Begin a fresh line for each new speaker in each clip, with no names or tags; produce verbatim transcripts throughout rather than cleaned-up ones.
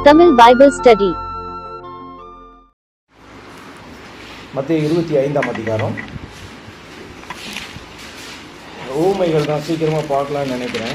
Tamil Bible Study.
மத்தேயு இருபத்தி ஐந்தாம் அதிகாரம். ஊமைகள் தான் சீக்கிரமாக பார்க்கலான்னு நினைக்கிறேன்.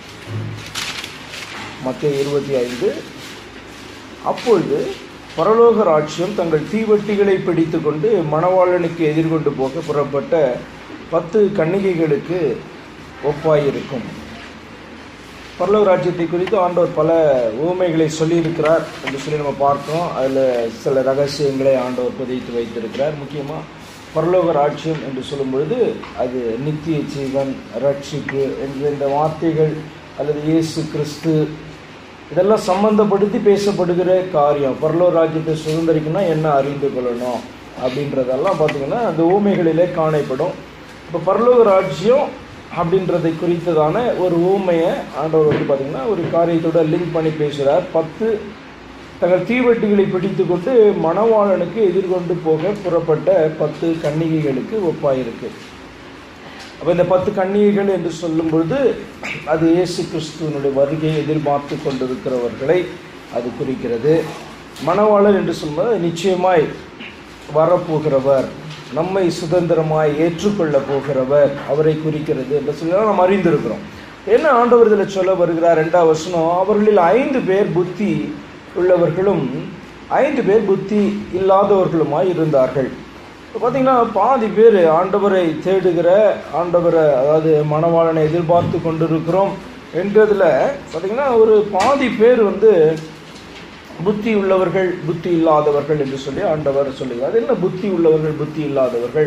மத்தேயு இருபத்தி ஐந்து. அப்பொழுது பரலோக ராஜ்யம் தங்கள் தீவட்டிகளை பிடித்து கொண்டு மணவாளனுக்கு எதிர்கொண்டு போக புறப்பட்ட பத்து கன்னிகைகளுக்கு ஒப்பாயிருக்கும். பரலோக ராஜ்யத்தை குறித்து ஆண்டவர் பல ஊமைகளை சொல்லியிருக்கிறார் என்று சொல்லி நம்ம பார்த்தோம். அதில் சில ரகசியங்களை ஆண்டவர் புதைத்து வைத்திருக்கிறார். முக்கியமாக பரலோக ராஜ்யம் என்று சொல்லும் பொழுது அது நித்திய ஜீவன், ரட்சிப்பு என்ற இந்த வார்த்தைகள் அல்லது இயேசு கிறிஸ்து இதெல்லாம் சம்பந்தப்படுத்தி பேசப்படுகிற காரியம். பரலோக ராஜ்யத்தை சுதந்திரிக்கணும்னா என்ன அறிந்து கொள்ளணும் அப்படின்றதெல்லாம் பார்த்திங்கன்னா அந்த ஊமைகளிலே காணப்படும். இப்போ பரலோக ராஜ்யம் அப்படின்றதை குறித்ததான ஒரு ஊமையை ஆண்டவர் வந்து பார்த்திங்கன்னா ஒரு காரியத்தோட லிங்க் பண்ணி பேசுகிறார். பத்து தங்கள் தீவட்டிகளை பிடித்து கொண்டு மணவாளனுக்கு எதிர்கொண்டு போக புறப்பட்ட பத்து கன்னிகைகளுக்கு ஒப்பாயிருக்கு. அப்போ இந்த பத்து கன்னிகைகள் என்று சொல்லும் பொழுது அது இயேசு கிறிஸ்துவனுடைய வருகையை எதிர்பார்த்து கொண்டிருக்கிறவர்களை அது குறிக்கிறது. மணவாளன் என்று சொல்லும்போது நிச்சயமாய் வரப்போகிறவர், நம்மை சுதந்திரமாய் ஏற்றுக்கொள்ள போகிறவர், அவரை குறிக்கிறது என்று சொல்லி நாம் அறிந்திருக்கிறோம். என்ன ஆண்டவர் இதில் சொல்ல வருகிறார்? ரெண்டாவது வசனம், அவர்களில் ஐந்து பேர் புத்தி உள்ளவர்களும் ஐந்து பேர் புத்தி இல்லாதவர்களுமாய் இருந்தார்கள். இப்போ பார்த்தீங்கன்னா பாதி பேர் ஆண்டவரை தேடுகிற, ஆண்டவரை அதாவது மணவாளனை எதிர்பார்த்து கொண்டிருக்கிறோம் என்றதில் பார்த்தீங்கன்னா ஒரு பாதி பேர் வந்து புத்தி உள்ளவர்கள் புத்தி இல்லாதவர்கள் என்று சொல்லி ஆண்டவர் சொல்லுகிறார். அது என்ன புத்தி உள்ளவர்கள் புத்தி இல்லாதவர்கள்?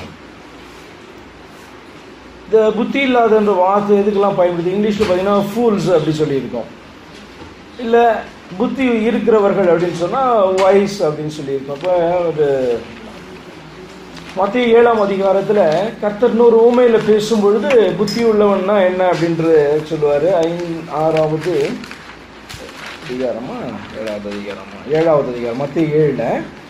இந்த புத்தி இல்லாதன்ற வார்த்தை எதுக்கெல்லாம் பயன்படுத்தி இங்கிலீஷில் பார்த்தீங்கன்னா ஃபூல்ஸ் அப்படி சொல்லியிருக்கோம். இல்லை புத்தி இருக்கிறவர்கள் அப்படின்னு சொன்னால் வைஸ் அப்படின்னு சொல்லியிருக்கோம். இப்போ ஒரு மத்தேயு ஏழாம் அதிகாரத்தில் கர்த்தர் நூறு ஊமையில் பேசும் பொழுது புத்தி உள்ளவன்னா என்ன அப்படின்று சொல்லுவார். ஐந்து ஆறாவது அதிகாரமா ஏழாவது அதிகாரமா ஏழாவது அதிகாரம் மத்தேயு ஏழுல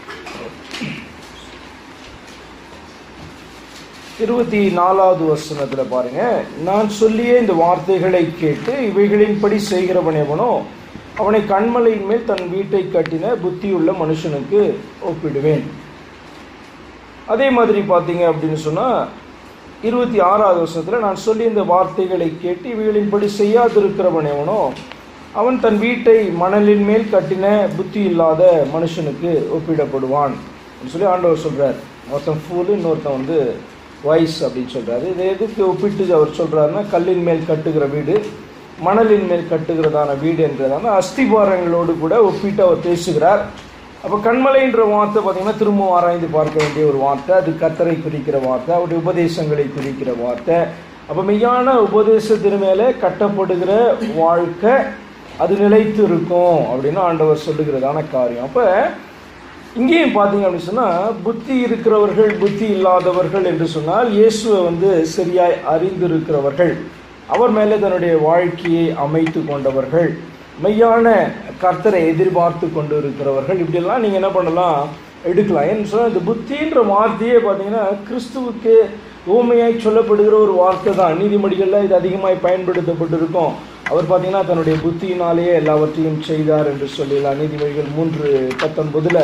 இருபத்தி நாலாவது வசனத்துல பாருங்க, நான் சொல்லியே இந்த வார்த்தைகளை கேட்டு இவைகளின்படி செய்கிறவன் எவனோ அவனை கண்மலையின் மேல் தன் வீட்டை கட்டின புத்தியுள்ள மனுஷனுக்கு ஒப்பிடுவேன். அதே மாதிரி பார்த்தீங்க அப்படின்னு சொன்னா இருபத்தி ஆறாவது வருஷத்துல நான் சொல்லி இந்த வார்த்தைகளை கேட்டு இவைகளின்படி செய்யாதிருக்கிறவன் எவனோ அவன் தன் வீட்டை மணலின் மேல் கட்டின புத்தி இல்லாத மனுஷனுக்கு ஒப்பிடப்படுவான் சொல்லி ஆண்டவர் சொல்றார். ஒருத்தன் ஃபூலு, இன்னொருத்தன் வந்து வைஸ் அப்படின்னு சொல்றாரு. இதை எதுக்கு ஒப்பிட்டு அவர் சொல்றாருன்னா, கல்லின் மேல் கட்டுகிற வீடு மணலின் மேல் கட்டுகிறதான வீடு என்றதான அஸ்திபாரங்களோடு கூட ஒப்பிட்டு அவர் பேசுகிறார். அப்போ கண்மலைன்ற வார்த்தை பார்த்தீங்கன்னா திரும்பவும் ஆராய்ந்து பார்க்க வேண்டிய ஒரு வார்த்தை. அது கர்த்தரை குறிக்கிற வார்த்தை, அவருடைய உபதேசங்களை குறிக்கிற வார்த்தை. அப்போ மெய்யான உபதேசத்தின் மேலே கட்டப்படுகிற வாழ்க்கை அது நிலைத்து இருக்கும் அப்படின்னு ஆண்டவர் சொல்லுகிறதான காரியம். அப்போ இங்கேயும் பார்த்தீங்க அப்படின்னு சொன்னால் புத்தி இருக்கிறவர்கள் புத்தி இல்லாதவர்கள் என்று சொன்னால் இயேசுவை வந்து சரியாய் அறிந்திருக்கிறவர்கள், அவர் மேலே தன்னுடைய வாழ்க்கையை அமைத்து கொண்டவர்கள், மெய்யான கர்த்தரை எதிர்பார்த்து கொண்டு இருக்கிறவர்கள், இப்படியெல்லாம் நீங்கள் என்ன பண்ணலாம் எடுக்கலாம். ஏன்னு சொன்னால் இந்த புத்தின்ற வார்த்தையே பார்த்தீங்கன்னா கிறிஸ்துவுக்கு ஊமையாய் சொல்லப்படுகிற ஒரு வார்த்தை தான். நீதிமொழிகளில் இது அதிகமாய் பயன்படுத்தப்பட்டிருக்கும். அவர் பார்த்தீங்கன்னா தன்னுடைய புத்தியினாலேயே எல்லாவற்றையும் செய்தார் என்று சொல்லலாம். நீதிமொழிகள் மூன்று பத்தொன்பதுல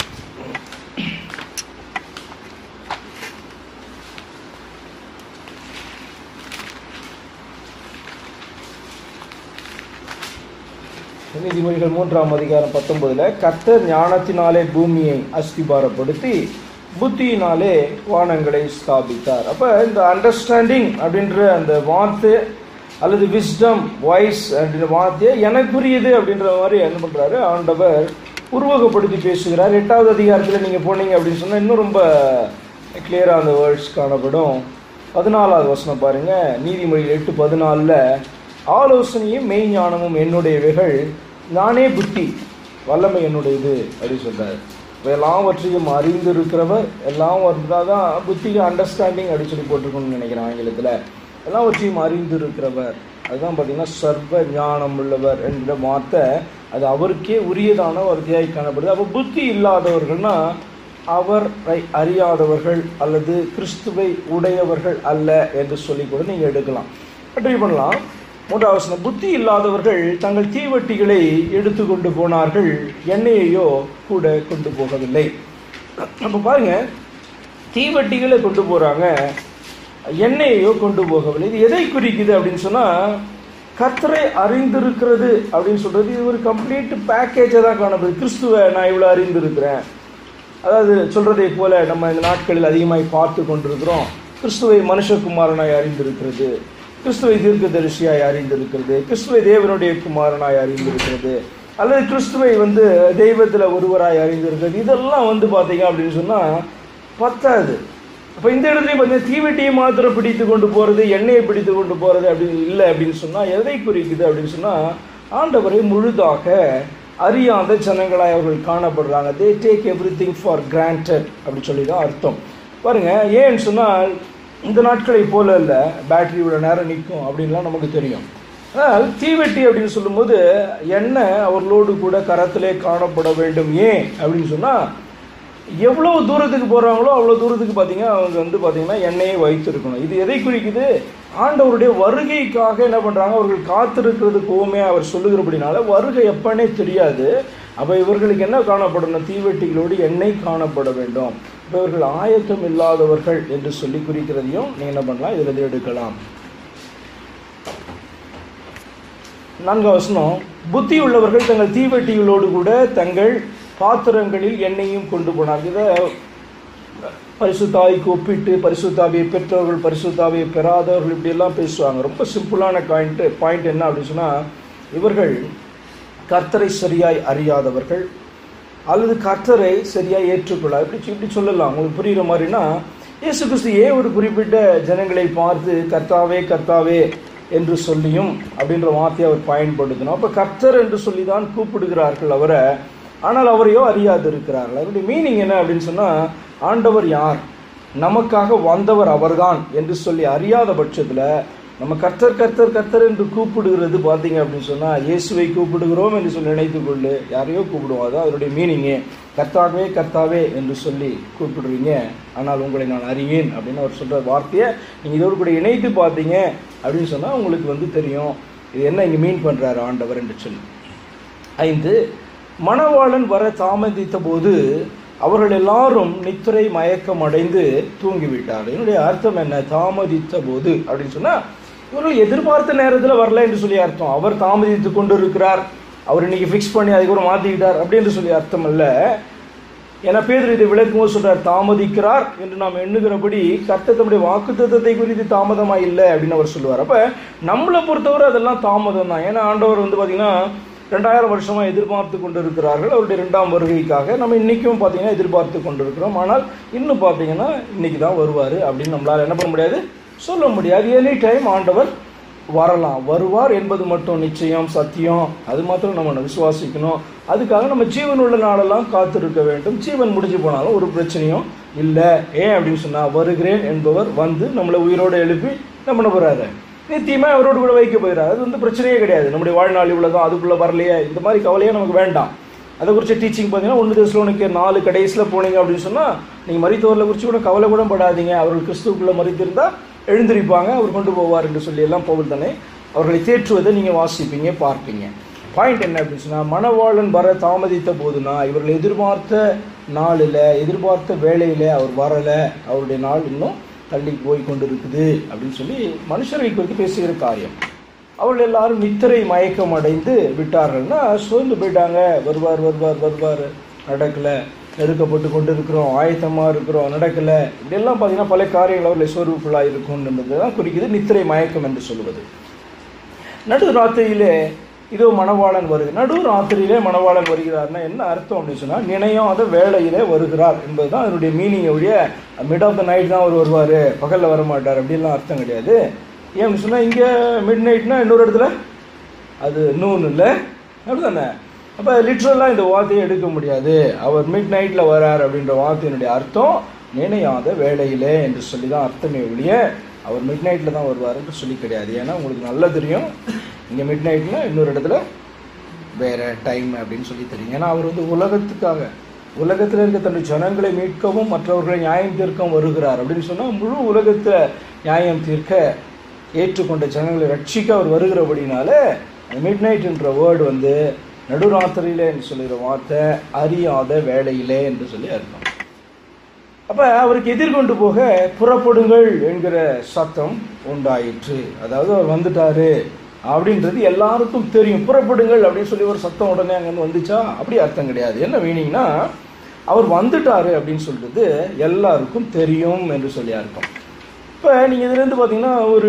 நீதிமொழிகள் மூன்றாம் அதிகாரம் பத்தொன்பதுல கர்த்தர் ஞானத்தினாலே பூமியை அஸ்திபாரப்படுத்தி புத்தியினாலே வானங்களை ஸ்தாபித்தார். அப்போ இந்த அண்டர்ஸ்டாண்டிங் அப்படின்ற அந்த வார்த்தை அல்லது விஸ்டம் வாய்ஸ் அப்படின்ற வார்த்தையை எனக்குரியது அப்படின்ற மாதிரி என்ன பண்ணுறாரு ஆண்டவர் உருவகப்படுத்தி பேசுகிறார். எட்டாவது அதிகாரத்தில் நீங்கள் போனீங்க அப்படின்னு சொன்னால் இன்னும் ரொம்ப கிளியராக அந்த வேர்ட்ஸ் காணப்படும். பதினாலாவது வசனம் பாருங்க, நீதிமொழிகள் எட்டு பதினாலில் ஆலோசனையும் மெய்ஞானமும் என்னுடையவைகள், நானே புத்தி வல்லமை என்னுடையது அப்படின்னு சொல்கிறார். எல்லாவற்றையும் அறிந்திருக்கிறவர், எல்லாம் இருந்தால் தான் புத்திக்கு அண்டர்ஸ்டாண்டிங் அப்படின்னு சொல்லி போட்டிருக்கணும்னு நினைக்கிறேன் ஆங்கிலத்தில். எல்லாவற்றையும் அறிந்திருக்கிறவர், அதுதான் பார்த்தீங்கன்னா சர்வ ஞானம் உள்ளவர் என்ற வார்த்தை அது அவருக்கே உரியதான வார்த்தையாய் காணப்படுது. அப்போ புத்தி இல்லாதவர்கள்னா அவரை அறியாதவர்கள் அல்லது கிறிஸ்துவை உடையவர்கள் அல்ல என்று சொல்லி கூட நீங்கள் எடுக்கலாம், ட்ரை பண்ணலாம். மூன்றாவது வசனம், புத்தி இல்லாதவர்கள் தங்கள் தீவட்டிகளை எடுத்து கொண்டு போனார்கள், எண்ணெயையோ கூட கொண்டு போகவில்லை. நம்ம பாருங்க, தீவட்டிகளை கொண்டு போறாங்க, எண்ணெயையோ கொண்டு போகவில்லை. இது எதை குறிக்குது அப்படின்னு சொன்னா, கர்த்தரை அறிந்திருக்கிறது அப்படின்னு சொல்றது இது ஒரு கம்ப்ளீட் பேக்கேஜை தான் காணப்படுது. கிறிஸ்துவை நான் இவ்வளோ அறிந்திருக்கிறேன், அதாவது சொல்றதை போல நம்ம இந்த நாட்களில் அதிகமாய் பார்த்து கொண்டிருக்கிறோம். கிறிஸ்துவை மனுஷகுமாரனாய் அறிந்திருக்கிறது, கிறிஸ்துவை தீர்க்கதரிசியாய் அறிந்திருக்கிறது, கிறிஸ்துவை தேவனுடைய குமாரனாய் அறிந்திருக்கிறது, அல்லது கிறிஸ்துவை வந்து தெய்வத்தில் ஒருவராய் அறிந்திருக்கிறது. இதெல்லாம் வந்து பார்த்தீங்க அப்படின்னு சொன்னால் பத்தாது. அப்போ இந்த இடத்துலையும் பார்த்தீங்கன்னா தீவெட்டியை மாத்திரம் பிடித்து கொண்டு போகிறது, எண்ணெயை பிடித்து கொண்டு போகிறது அப்படின்னு இல்லை அப்படின்னு சொன்னால் எதை குறிக்குது அப்படின்னு சொன்னால், ஆண்டவரை முழுதாக அறியாத ஜனங்களாய் அவர்கள் காணப்படுறாங்க. They take everything for granted அப்படின்னு சொல்லி தான் அர்த்தம். பாருங்கள், ஏன்னு சொன்னால் இந்த நாட்களை போல இல்லை பேட்டரியோட நேரம் நிற்கும் அப்படின்லாம் நமக்கு தெரியும். ஆனால் தீவெட்டி அப்படின்னு சொல்லும்போது எண்ணெய் அவர்களோடு கூட கரத்திலே காணப்பட வேண்டும். ஏன் அப்படின்னு சொன்னால், எவ்வளோ தூரத்துக்கு போகிறாங்களோ அவ்வளோ தூரத்துக்கு பார்த்தீங்கன்னா அவங்க வந்து பார்த்தீங்கன்னா எண்ணெயை வைத்திருக்கணும். இது எதை குறிக்குது? ஆண்டவருடைய வருகைக்காக என்ன பண்ணுறாங்க, அவர்கள் காத்திருக்கிறது கோமே அவர் சொல்லுகிறபடினால வருகை எப்பன்னே தெரியாது. அப்போ இவர்களுக்கு என்ன காணப்படணும்? தீவெட்டிகளோடு எண்ணெய் காணப்பட வேண்டும். இப்போ இவர்கள் ஆயத்தம் இல்லாதவர்கள் என்று சொல்லி குறிக்கிறதையும் நீங்கள் என்ன பண்ணலாம், இதில் எடுக்கலாம். நான்காவது வசனம், புத்தி உள்ளவர்கள் தங்கள் தீவெட்டிகளோடு கூட தங்கள் பாத்திரங்களில் எண்ணெயும் கொண்டு போனார்கள். இதை பரிசுத்தாவிக்கு ஒப்பிட்டு பரிசுத்தாவியை பெற்றவர்கள் பரிசுத்தாவியை பெறாதவர்கள் இப்படியெல்லாம் பேசுவாங்க. ரொம்ப சிம்பிளான பாயிண்ட் பாயிண்ட் என்ன அப்படின்னு சொன்னால், இவர்கள் கர்த்தரை சரியாய் அறியாதவர்கள் அல்லது கர்த்தரை சரியாய் ஏற்றுக்கொள்ள இப்படி இப்படி சொல்லலாம். உங்களுக்கு புரிகிற மாதிரினா, இயேசு கிறிஸ்து ஏன் ஒரு குறிப்பிட்ட ஜனங்களை பார்த்து கர்த்தாவே கர்த்தாவே என்று சொல்லியும் அப்படின்ற வார்த்தையை அவர் பயன்படுத்தணும். அப்போ கர்த்தர் என்று சொல்லி தான் கூப்பிடுகிறார்கள் அவரை, ஆனால் அவரையோ அறியாது இருக்கிறார்கள். அவருடைய மீனிங் என்ன அப்படின்னு சொன்னால், ஆண்டவர் யார், நமக்காக வந்தவர் அவர்தான் என்று சொல்லி அறியாத பட்சத்தில் நம்ம கர்த்தர் கர்த்தர் கர்த்தர் என்று கூப்பிடுகிறது பார்த்தீங்க அப்படின்னு சொன்னால், இயேசுவை கூப்பிடுகிறோம் என்று சொல்லி நினைத்து கொண்டு யாரையோ கூப்பிடுவோம். அதான் அதனுடைய மீனிங்கு. கர்த்தாவே கர்த்தாவே என்று சொல்லி கூப்பிடுறீங்க, ஆனால் உங்களை நான் அறியேன் அப்படின்னு அவர் சொல்கிற வார்த்தையை நீங்கள் இதோடு கூட இணைத்து பார்த்தீங்க அப்படின்னு சொன்னால் உங்களுக்கு வந்து தெரியும் இது என்ன இங்கே மீன் பண்ணுறாரு ஆண்டவர் என்று சொல்லி. ஐந்து, மணவாளன் வர தாமதித்த போது அவர்கள் எல்லாரும் நித்திரை மயக்கம் அடைந்து தூங்கிவிட்டார். என்னுடைய அர்த்தம் என்ன? தாமதித்த போது அப்படின்னு சொன்னால் இவர்கள் எதிர்பார்த்த நேரத்தில் வரல என்று சொல்லி அர்த்தம். அவர் தாமதித்து கொண்டு இருக்கிறார், அவர் இன்னைக்கு ஃபிக்ஸ் பண்ணி அதுக்கப்புறம் மாற்றிக்கிட்டார் அப்படின்னு சொல்லி அர்த்தம் இல்லை. ஏன்னா பேதுரு இதை விளக்கும்போது சொல்றார், தாமதிக்கிறார் என்று நாம் எண்ணுகிறபடி கர்த்தர் தம்முடைய வாக்குத்தத்தத்தை குறித்து தாமதமாக இல்லை அப்படின்னு அவர் சொல்லுவார். அப்போ நம்மளை பொறுத்தவரை அதெல்லாம் தாமதம் தான். ஏன்னா ஆண்டவர் வந்து பார்த்தீங்கன்னா ரெண்டாயிரம் வருஷமாக எதிர்பார்த்து கொண்டு இருக்கிறார்கள் அவருடைய ரெண்டாம் வருகைக்காக. நம்ம இன்றைக்கும் பார்த்தீங்கன்னா எதிர்பார்த்து கொண்டு இருக்கிறோம். ஆனால் இன்னும் பார்த்தீங்கன்னா இன்றைக்கி தான் வருவார் அப்படின்னு நம்மளால் என்ன பண்ண முடியாது, சொல்ல முடியாது. எனி டைம் ஆண்டவர் வரலாம், வருவார் என்பது மட்டும் நிச்சயம், சத்தியம். அது மாத்திரம் நம்ம விசுவாசிக்கணும். அதுக்காக நம்ம ஜீவன் உள்ள நாளெல்லாம் காத்திருக்க வேண்டும். ஜீவன் முடிஞ்சு போனாலும் ஒரு பிரச்சனையும் இல்லை. ஏன் அப்படின்னு சொன்னால், வருகிறேன் என்பவர் வந்து நம்மளை உயிரோடு எழுப்பி என்ன பண்ண போகிறாரு, நிச்சயமாக அவரோடு கூட வைக்க போகிறார். அது வந்து பிரச்சனையே கிடையாது. நம்முடைய வாழ்நாள் இவ்வளோதான், அதுக்குள்ளே வரலையே, இந்த மாதிரி கவலையே நமக்கு வேண்டாம். அதை குறித்து டீச்சிங் பார்த்தீங்கன்னா ஒன்று தெசலோனிக்கே நாலு கடைசியில் போனீங்க அப்படின்னு சொன்னால், நீங்கள் மரித்தவர்களை குறித்து கூட கவலை கூட படாதீங்க, அவர்கள் கிறிஸ்துவுக்குள்ளே மரித்திருந்தால் எழுந்திருப்பாங்க, அவர் கொண்டு போவார் என்று சொல்லி எல்லாம் பவுல் தானே அவர்களை தேற்றுவதை நீங்கள் வாசிப்பீங்க, பார்ப்பீங்க. பாயிண்ட் என்ன அப்படின்னு சொன்னால், மணவாளன் வர தாமதித்த போதுனா இவர்கள் எதிர்பார்த்த நாளில் எதிர்பார்த்த வேலையில் அவர் வரலை, அவருடைய நாள் இன்னும் தள்ளி போய் கொண்டு இருக்குது அப்படின்னு சொல்லி மனுஷரை குறித்து பேசுகிற காரியம். அவர்கள் எல்லாரும் நித்திரை மயக்கம் அடைந்து விட்டார்கள்னா சோர்ந்து போயிட்டாங்க. வருவார் வருவார் வருவார், நடக்கலை, நெருக்கப்பட்டு கொண்டு இருக்கிறோம், ஆயத்தமாக இருக்கிறோம், நடக்கலை, இப்படியெல்லாம் பார்த்தீங்கன்னா பல காரியங்கள் அவர்களை சோர்வுக்குள்ளாக இருக்கும் என்பது தான் குறிக்குது நித்திரை மயக்கம் என்று சொல்வது. நடு ராத்திரியிலே இதோ மணவாளன் வருது. நடு ராத்திரியிலே மணவாளன் வருகிறார்னா என்ன அர்த்தம் அப்படின்னு சொன்னால், நினையாத வேளையிலே வருகிறார் என்பது தான் அதனுடைய மீனிங். ஒழிய மிட் ஆஃப் த நைட் தான் அவர் வருவார், பகலில் வரமாட்டார் அப்படின்லாம் அர்த்தம் கிடையாது. ஏன்னு சொன்னால், இங்கே மிட் நைட்னா இன்னொரு இடத்துல அது நூன் இல்லை, அப்படி தானே. அப்போ லிட்ரலாக இந்த வார்த்தையை எடுக்க முடியாது. அவர் மிட் நைட்டில் வரார் அப்படின்ற வார்த்தையினுடைய அர்த்தம் நினையாத வேளையிலே என்று சொல்லி தான் அர்த்தமே ஒழிய அவர் மிட் நைட்டில் தான் வருவார்ன்னு சொல்லி கிடையாது. ஏன்னா உங்களுக்கு நல்லா தெரியும், இங்கே மிட் நைட்னா இன்னொரு இடத்துல வேறு டைம் அப்படின்னு சொல்லி தெரியும். ஏன்னா அவர் வந்து உலகத்துக்காக, உலகத்தில் இருக்க தன்னுடைய ஜனங்களை மீட்கவும் மற்றவர்களை நியாயம் தீர்க்கவும் வருகிறார் அப்படின்னு சொன்னால், முழு உலகத்தில் நியாயம் தீர்க்க ஏற்றுக்கொண்ட ஜனங்களை ரட்சிக்க அவர் வருகிறபடினால மிட் நைட் என்ற வேர்டு வந்து நடுராத்திரியிலே என்று சொல்லுகிற வார்த்தை அறியாத வேளையிலே என்று சொல்லி அர்த்தம். அப்போ அவருக்கு எதிர்கொண்டு போக புறப்படுங்கள் என்கிற சத்தம் உண்டாயிற்று. அதாவது அவர் வந்துட்டாரு அப்படின்றது எல்லாருக்கும் தெரியும். புறப்படுங்கள் அப்படின்னு சொல்லி ஒரு சத்தம் உடனே அங்கேருந்து வந்துச்சா அப்படி அர்த்தம் கிடையாது. என்ன மீனிங்னா அவர் வந்துட்டாரு அப்படின்னு சொல்றது எல்லாருக்கும் தெரியும் என்று சொல்லி அர்த்தம். இப்போ நீங்கள் இதுலேருந்து பார்த்தீங்கன்னா ஒரு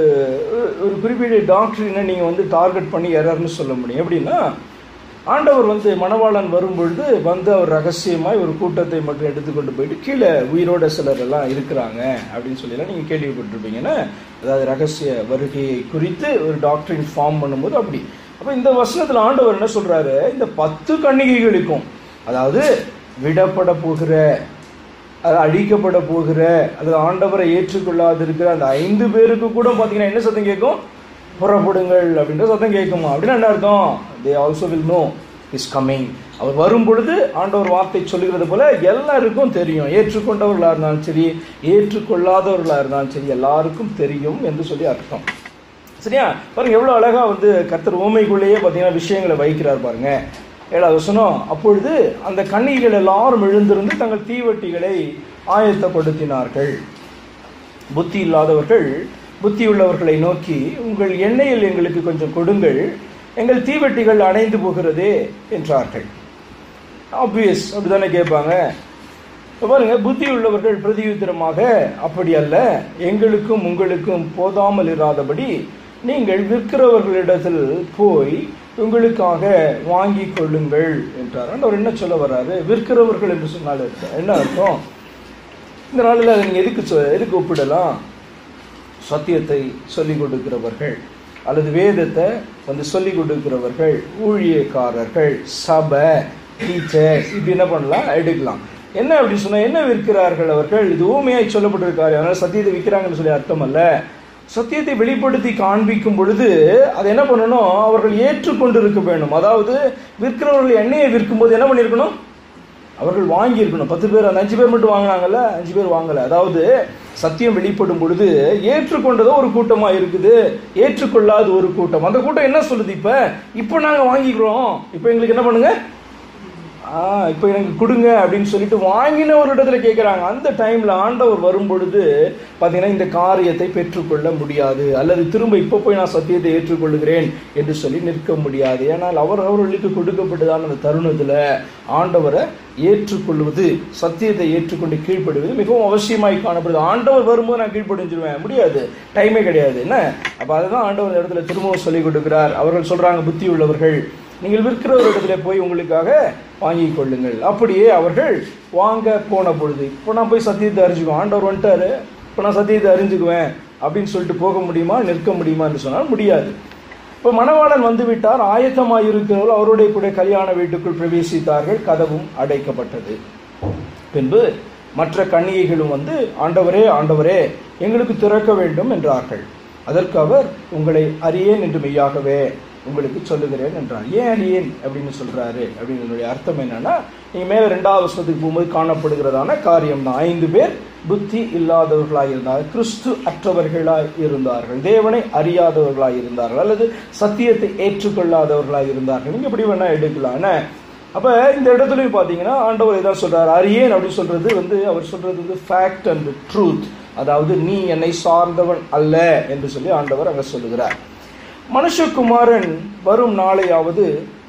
ஒரு குறிப்பிட்ட டாக்டரினை நீங்கள் வந்து டார்கெட் பண்ணி எரர்னு சொல்ல முடியும். எப்படின்னா ஆண்டவர் வந்து மணவாளன் வரும்பொழுது வந்து அவர் ரகசியமாய் ஒரு கூட்டத்தை மட்டும் எடுத்துக்கொண்டு போயிட்டு கீழே உயிரோட சிலர் எல்லாம் இருக்கிறாங்க அப்படின்னு சொல்லிலாம் நீங்கள் கேள்விப்பட்டிருப்பீங்கன்னா, அதாவது ரகசிய வருகையை குறித்து ஒரு டாக்டரின் ஃபார்ம் பண்ணும்போது அப்படி. அப்போ இந்த வசனத்தில் ஆண்டவர் என்ன சொல்கிறாரு, இந்த பத்து கன்னிகைகளுக்கும், அதாவது விடப்பட போகிற, அது அழிக்கப்பட போகிற, அது ஆண்டவரை ஏற்றுக்கொள்ளாது இருக்கிற அந்த ஐந்து பேருக்கு கூட பார்த்தீங்கன்னா என்ன சத்தம் கேட்கும், புறப்படுங்கள் அப்படின்ற சத்தம் கேட்குமா? அப்படின்னு என்ன அர்த்தம், they also will know is coming. அவர் வரும் பொழுது ஆண்டவர் வார்த்தை சொல்லுகிறது போல எல்லாருக்கும் தெரியும். ஏற்றுக்கொண்டவர்களாக இருந்தாலும் சரி, ஏற்றுக்கொள்ளாதவர்களாக இருந்தாலும் சரி, எல்லாருக்கும் தெரியும் என்று சொல்லி அர்த்தம். சரியா? பாருங்க எவ்வளோ அழகா வந்து கர்த்தர் ஊமைக்குள்ளேயே பார்த்தீங்கன்னா விஷயங்களை வைக்கிறார் பாருங்க. ஏழாவது வசனம், அப்பொழுது அந்த கன்னிகைகள் எல்லாரும் எழுந்திருந்து தங்கள் தீவட்டிகளை ஆயத்தப்படுத்தினார்கள். புத்தி இல்லாதவர்கள் புத்தி உள்ளவர்களை நோக்கி, உங்கள் எண்ணெயில் எங்களுக்கு கொஞ்சம் கொடுங்கள், எங்கள் தீவட்டிகள் அணைந்து போகிறதே என்றார்கள். ஆப்வியஸ் அப்படித்தானே கேட்பாங்க. பாருங்க, புத்தி உள்ளவர்கள் பிரதியுத்தரமாக, அப்படி அல்ல, எங்களுக்கும் உங்களுக்கும் போதாமல் இராதபடி நீங்கள் விற்கிறவர்களிடத்தில் போய் உங்களுக்காக வாங்கி கொள்ளுங்கள் என்றார். அவர் என்ன சொல்ல வர்றாரு, விற்கிறவர்கள் என்று சொன்னால் என்ன அர்த்தம்? இந்த நாளில் அதை நீங்கள் எதுக்கு எதுக்கு ஒப்பிடலாம்? சத்தியத்தை சொல்லிக் கொடுக்கிறவர்கள் அல்லது வேதத்தை வந்து சொல்லிக் கொடுக்கிறவர்கள், ஊழியக்காரர்கள், சபை, டீச்சர்ஸ், இப்படி என்ன பண்ணலாம், எடுக்கலாம். என்ன அப்படி சொன்னால் என்ன விற்கிறார்கள் அவர்கள்? இது ஊமையாய் சொல்லப்பட்டிருக்காரு, அதனால் சத்தியத்தை விற்கிறாங்கன்னு சொல்லி அர்த்தம் அல்ல. சத்தியத்தை வெளிப்படுத்தி காண்பிக்கும் பொழுது அதை என்ன பண்ணணும், அவர்கள் ஏற்றுக்கொண்டு இருக்க வேண்டும். அதாவது விற்கிறவர்கள் எண்ணெயை விற்கும் போது என்ன பண்ணியிருக்கணும், அவர்கள் வாங்கியிருக்கணும். பத்து பேர், அந்த அஞ்சு பேர் மட்டும் வாங்கினாங்கல்ல, அஞ்சு பேர் வாங்கலை. அதாவது சத்தியம் வெளிப்படும் பொழுது ஏற்றுக்கொண்டதோ ஒரு கூட்டமாக இருக்குது, ஏற்றுக்கொள்ளாத ஒரு கூட்டம். அந்த கூட்டம் என்ன சொல்லுது, இப்போ இப்போ நாங்கள் வாங்கிக்கிறோம், இப்போ எங்களுக்கு என்ன பண்ணுங்க, ஆ இப்போ எனக்கு கொடுங்க அப்படின்னு சொல்லிட்டு வாங்கின ஒரு இடத்துல கேட்குறாங்க. அந்த டைமில் ஆண்டவர் வரும் பொழுது பார்த்தீங்கன்னா இந்த காரியத்தை பெற்றுக்கொள்ள முடியாது, அல்லது திரும்ப இப்போ போய் நான் சத்தியத்தை ஏற்றுக்கொள்கிறேன் என்று சொல்லி நிற்க முடியாது. ஏன்னால் அவர் அவர்களுக்கு கொடுக்கப்பட்டதான அந்த தருணத்தில் ஆண்டவரை ஏற்றுக்கொள்வது, சத்தியத்தை ஏற்றுக்கொண்டு கீழ்ப்படுவது மிகவும் அவசியமாய் காணப்படுது. ஆண்டவர் வரும்போது நான் கீழ்ப்படிஞ்சிருவேன், முடியாது, டைமே கிடையாது. என்ன அப்போ அதுதான் ஆண்டவர் இடத்துல திரும்பவும் சொல்லிக் கொடுக்கிறார். அவர்கள் சொல்கிறாங்க, புத்தி உள்ளவர்கள், நீங்கள் விற்கிற ஒரு இடத்துல போய் உங்களுக்காக வாங்கி கொள்ளுங்கள். அப்படியே அவர்கள் வாங்க போன பொழுது, இப்போ நான் போய் சத்தியத்தை அறிஞ்சுக்குவேன், ஆண்டவர் வந்துட்டாரு, இப்போ நான் சத்தியத்தை அறிஞ்சுக்குவேன் அப்படின்னு சொல்லிட்டு போக முடியுமா, நிற்க முடியுமா என்று சொன்னால் முடியாது. இப்போ மணவாளன் வந்து விட்டார், ஆயத்தமாக இருக்கிறவர்கள் அவருடைய கூட கல்யாண வீட்டுக்குள் பிரவேசித்தார்கள், கதவும் அடைக்கப்பட்டது. பின்பு மற்ற கன்னிகைகளும் வந்து, ஆண்டவரே ஆண்டவரே எங்களுக்கு திறக்க வேண்டும் என்றார்கள். அதற்கு அவர், உங்களை அறியேன் என்று மெய்யாகவே உங்களுக்கு சொல்லுகிறேன் என்றார். ஏன் அறியேன் அப்படின்னு சொல்றாரு அப்படின்னு அர்த்தம் என்னன்னா, நீங்க மேல ரெண்டாவது வருஷத்துக்கு போகும்போது காணப்படுகிறதான காரியம் தான். ஐந்து பேர் புத்தி இல்லாதவர்களாக இருந்தார்கள், கிறிஸ்து அற்றவர்களாய் இருந்தார்கள், தேவனை அறியாதவர்களாய் இருந்தார்கள், அல்லது சத்தியத்தை ஏற்றுக்கொள்ளாதவர்களாக இருந்தார்கள். நீங்க எப்படி வேணா எடுக்கலாம். அப்ப இந்த இடத்துலயும் பாத்தீங்கன்னா ஆண்டவர் இதான் சொல்றாரு, அறியேன் அப்படின்னு சொல்றது வந்து அவர் சொல்றது வந்து ஃபேக்ட் அண்ட் ட்ரூத், அதாவது நீ என்னை சார்ந்தவன் அல்ல என்று சொல்லி ஆண்டவர் அங்க சொல்லுகிறார். மனுஷகுமாரன் வரும் நாளையாவது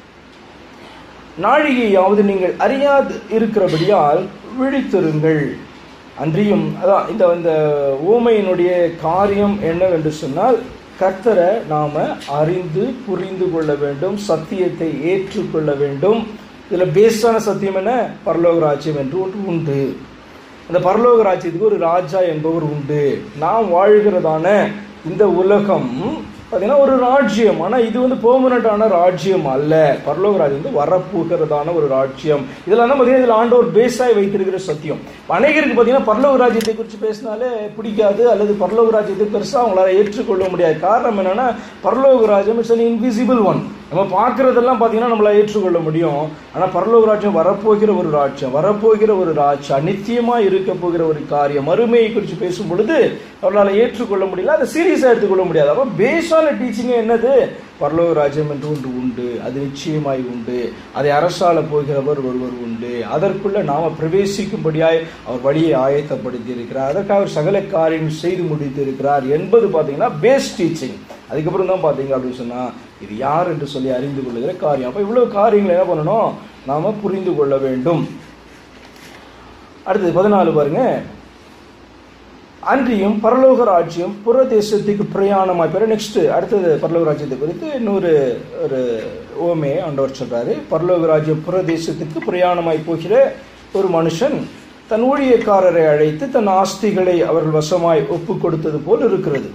நாழிகையாவது நீங்கள் அறியாது இருக்கிறபடியால் விழித்திருங்கள். அன்றியும் அதான் இந்த இந்த ஊமையினுடைய காரியம் என்னவென்று சொன்னால், கர்த்தரை நாம அறிந்து புரிந்து கொள்ள வேண்டும், சத்தியத்தை ஏற்றுக்கொள்ள வேண்டும். இதுல பேஸான சத்தியம் என்ன, பரலோக ராஜ்யம் என்று ஒன்று உண்டு. அந்த பரலோக ராஜ்யத்துக்கு ஒரு ராஜா என்பவர் உண்டு. நாம் வாழ்கிறதான இந்த உலகம் பார்த்தீங்கன்னா ஒரு ராஜ்யம், ஆனால் இது வந்து பெர்மனண்டான ராஜ்யம் அல்ல. பரலோக ராஜ்யம் வந்து வரப்போகிறதான ஒரு ராஜ்யம். இதெல்லாம் பார்த்தீங்கன்னா இதில் ஆண்டவர் பேஸாய் வைத்திருக்கிற சத்தியம். அநேகருக்கு பார்த்தீங்கன்னா பரலோக ராஜ்யத்தை குறித்து பேசினாலே பிடிக்காது, அல்லது பரலோக ராஜ்யத்தை பெருசாக அவங்களால ஏற்றுக்கொள்ள முடியாது. காரணம் என்னன்னா, பரலோக ராஜ்யம் இட்ஸ் அன் இன்விசிபிள் ஒன், நம்ம பார்க்கறதெல்லாம் பார்த்தீங்கன்னா நம்மளை ஏற்றுக்கொள்ள முடியும். ஆனால் பரலோக ராஜ்யம் வரப்போகிற ஒரு ராஜ்யம், வரப்போகிற ஒரு ராஜ்யம், நித்தியமாக இருக்க போகிற ஒரு காரியம், மறுமையை குறித்து பேசும் பொழுது அவர்களால் ஏற்றுக்கொள்ள முடியல, அதை சீரியஸாக எடுத்துக்கொள்ள முடியாது. அப்போ பேஸான டீச்சிங்கே என்னது? பரலோக ராஜ்யம் என்று ஒன்று உண்டு, அது நிச்சயமாய் உண்டு, அதை அரசாள போகிறவர் ஒருவர் உண்டு, அதற்குள்ள நாம் பிரவேசிக்கும்படியாய் அவர் வழியை ஆயத்தப்படுத்தி இருக்கிறார், அதற்காக அவர் சகல காரியம் செய்து முடித்து இருக்கிறார் என்பது பார்த்தீங்கன்னா பேஸ் டீச்சிங். அதுக்கப்புறம் தான் பார்த்தீங்க அப்படின்னு சொன்னால் இது யார் என்று சொல்லி அறிந்து கொள்ளுகிற காரியம். அப்போ இவ்வளோ காரியங்களை என்ன பண்ணணும்? நாம் புரிந்து கொள்ள வேண்டும். அடுத்தது பதினாலு பாருங்க. அன்றியும் பரலோக ராஜ்யம் புறதேசத்துக்கு பிரயாணமாய் பெற. நெக்ஸ்ட் அடுத்தது பரலோக ராஜ்யத்தை குறித்து இன்னொரு ஒரு ஓமையை ஆண்டவர் சொல்றாரு. பரலோக ராஜ்யம் புறதேசத்துக்கு பிரயாணமாய் போகிற ஒரு மனுஷன் தன் ஊழியக்காரரை அழைத்து தன் ஆஸ்திகளை அவர்கள் வசமாய் ஒப்பு கொடுத்தது போல் இருக்கிறது.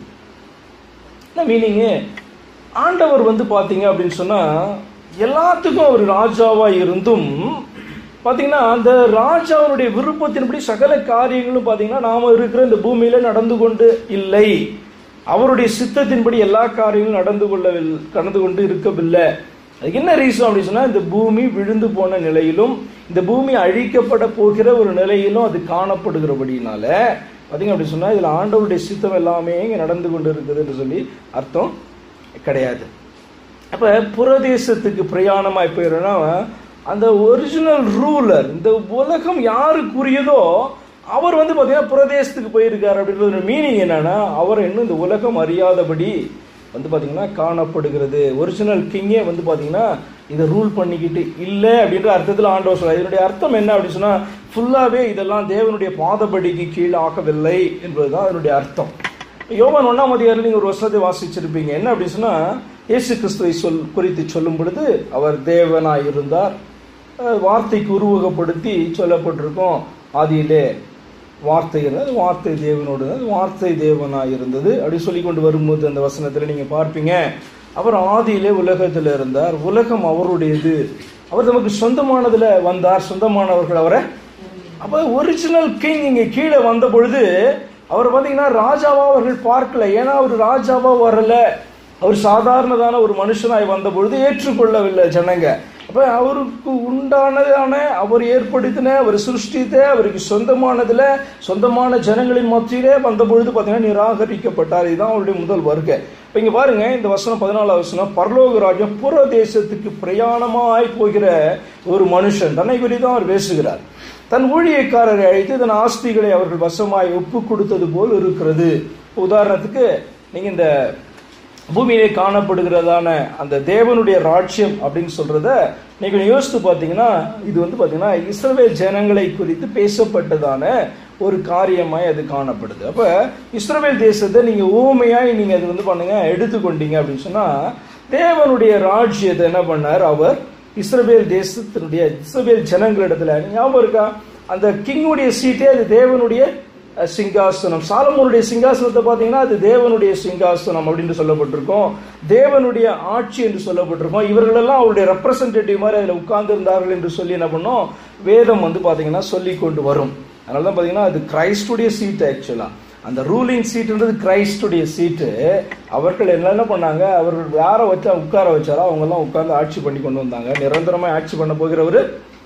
மீனிங்கு ஆண்டவர் வந்து பார்த்தீங்க அப்படின்னு சொன்னால் எல்லாத்துக்கும் அவர் ராஜாவாக இருந்தும் பார்த்தீங்கன்னா அந்த ராஜாவுடைய விருப்பத்தின்படி சகல காரியங்களும் பார்த்தீங்கன்னா நாம் இருக்கிற இந்த பூமியில் நடந்து கொண்டு இல்லை. அவருடைய சித்தத்தின்படி எல்லா காரியங்களும் நடந்து கொள்ளவில்லை, நடந்து கொண்டு இருக்கவில்லை. அதுக்கு என்ன ரீசன் அப்படின்னு சொன்னால் இந்த பூமி விழுந்து போன நிலையிலும் இந்த பூமி அழிக்கப்பட போகிற ஒரு நிலையிலும் அது காணப்படுகிறபடினால பார்த்தீங்க அப்படின்னு சொன்னால் இதில் ஆண்டவருடைய சித்தம் எல்லாமே இங்கே நடந்து கொண்டு இருக்குது என்று சொல்லி அர்த்தம் கிடையாது. அப்போ புறதேசத்துக்கு பிரயாணமாய் போயிடுறோன்னா அந்த ஒரிஜினல் ரூலர், இந்த உலகம் யாருக்குரியதோ அவர் வந்து பார்த்தீங்கன்னா புறதேசத்துக்கு போயிருக்கார் அப்படின்ற மீனிங் என்னன்னா அவர் இன்னும் இந்த உலகம் அறியாதபடி வந்து பார்த்தீங்கன்னா காணப்படுகிறது. ஒரிஜினல் கிங்கே வந்து பார்த்தீங்கன்னா இதை ரூல் பண்ணிக்கிட்டு இல்லை அப்படின்ற அர்த்தத்தில் ஆண்டவர் சொல்றார். இதனுடைய அர்த்தம் என்ன அப்படின்னு சொன்னால் ஃபுல்லாகவே இதெல்லாம் தேவனுடைய பாதபடிக்கு கீழாகவில்லை என்பதுதான் அதனுடைய அர்த்தம். யோவான் ஒன்றாம் அதிகாரில் நீங்கள் ஒரு வசனத்தை வாசிச்சிருப்பீங்க. என்ன அப்படின்னு சொன்னால் இயேசு கிறிஸ்துவை சொல் குறித்து சொல்லும் பொழுது அவர் தேவனாய் இருந்தார், வார்த்தைக்கு உருவகப்படுத்தி சொல்லப்பட்டிருக்கும். ஆதியிலே வார்த்தை இருந்தது, வார்த்தை தேவனோடு இருந்தது, வார்த்தை தேவனாய் இருந்தது அப்படி சொல்லி கொண்டு வரும்போது அந்த வசனத்தில் நீங்கள் பார்ப்பீங்க அவர் ஆதியிலே உலகத்தில் இருந்தார், உலகம் அவருடையது, அவர் நமக்கு சொந்தமானதில் வந்தார், சொந்தமானவர்கள் அவரை. அப்போ ஒரிஜினல் கிங் இங்கே கீழே வந்த பொழுது அவர் பார்த்தீங்கன்னா ராஜாவா அவர்கள் பார்க்கல. ஏன்னா அவர் ராஜாவா வரல, அவர் சாதாரணதான ஒரு மனுஷனாய் வந்த பொழுது ஏற்றுக்கொள்ளவில்லை ஜனங்க. அப்போ அவருக்கு உண்டானதான அவர் ஏற்படுத்தின அவர் சிருஷ்டித்த அவருக்கு சொந்தமானதில் சொந்தமான ஜனங்களின் மத்தியிலே வந்த பொழுது பார்த்தீங்கன்னா நிராகரிக்கப்பட்டார். இதுதான் அவருடைய முதல் வருகை. இப்போ இங்கே பாருங்க, இந்த வசனம் பதினாலாவது வசனம், பரலோக ராஜ்யம் புற தேசத்துக்கு பிரயாணமாய் போகிற ஒரு மனுஷன் தன்னை குறித்து தான் அவர் பேசுகிறார். தன் ஊழியக்காரரை அழைத்து தன் ஆஸ்திகளை அவர்கள் வசமாய் ஒப்பு கொடுத்தது போல் இருக்கிறது. உதாரணத்துக்கு நீங்கள் இந்த பூமியிலே காணப்படுகிறதான அந்த தேவனுடைய ராஜ்யம் அப்படின்னு சொல்றத நீங்கள் யோசித்து பார்த்தீங்கன்னா இது வந்து பார்த்தீங்கன்னா இஸ்ரவேல் ஜனங்களை குறித்து பேசப்பட்டதான ஒரு காரியமாய் அது காணப்படுது. அப்போ இஸ்ரவேல் தேசத்தை நீங்கள் ஊமையாய் நீங்கள் அது வந்து பண்ணுங்க எடுத்துக்கொண்டீங்க அப்படின்னு சொன்னால் தேவனுடைய ராஜ்யத்தை என்ன பண்ணார் அவர் இஸ்ரவேல் தேசத்தினுடைய இஸ்ரவேல் ஜனங்களிடத்துல. ஞாபகம் இருக்கா? அந்த கிங்குடைய சீட்டே அது தேவனுடைய சிங்காசனம். சாலமோனுடைய சிங்காசனத்தை பார்த்தீங்கன்னா அது தேவனுடைய சிங்காசனம் அப்படின்னு சொல்லப்பட்டிருக்கோம், தேவனுடைய ஆட்சி என்று சொல்லப்பட்டிருக்கோம். இவர்களெல்லாம் அவருடைய ரெப்ரசன்டேட்டிவ் மாதிரி அதில் உட்கார்ந்து இருந்தார்கள் என்று சொல்லி என்ன பண்ணோம் வேதம் வந்து பார்த்தீங்கன்னா சொல்லி கொண்டு வரும். அதனால தான் பார்த்தீங்கன்னா அது கிரைஸ்டுடைய சீட்டு. ஆக்சுவலாக அந்த ரூலிங் சீட்டுன்றது கிரைஸ்டுடைய சீட்டு. அவர்கள் என்ன பண்ணாங்க, அவர்கள் யாரை வச்சா உட்கார வச்சாரோ அவங்கெல்லாம் உட்கார்ந்து ஆட்சி பண்ணி கொண்டு வந்தாங்க. நிரந்தரமாக ஆட்சி பண்ண போகிறவர்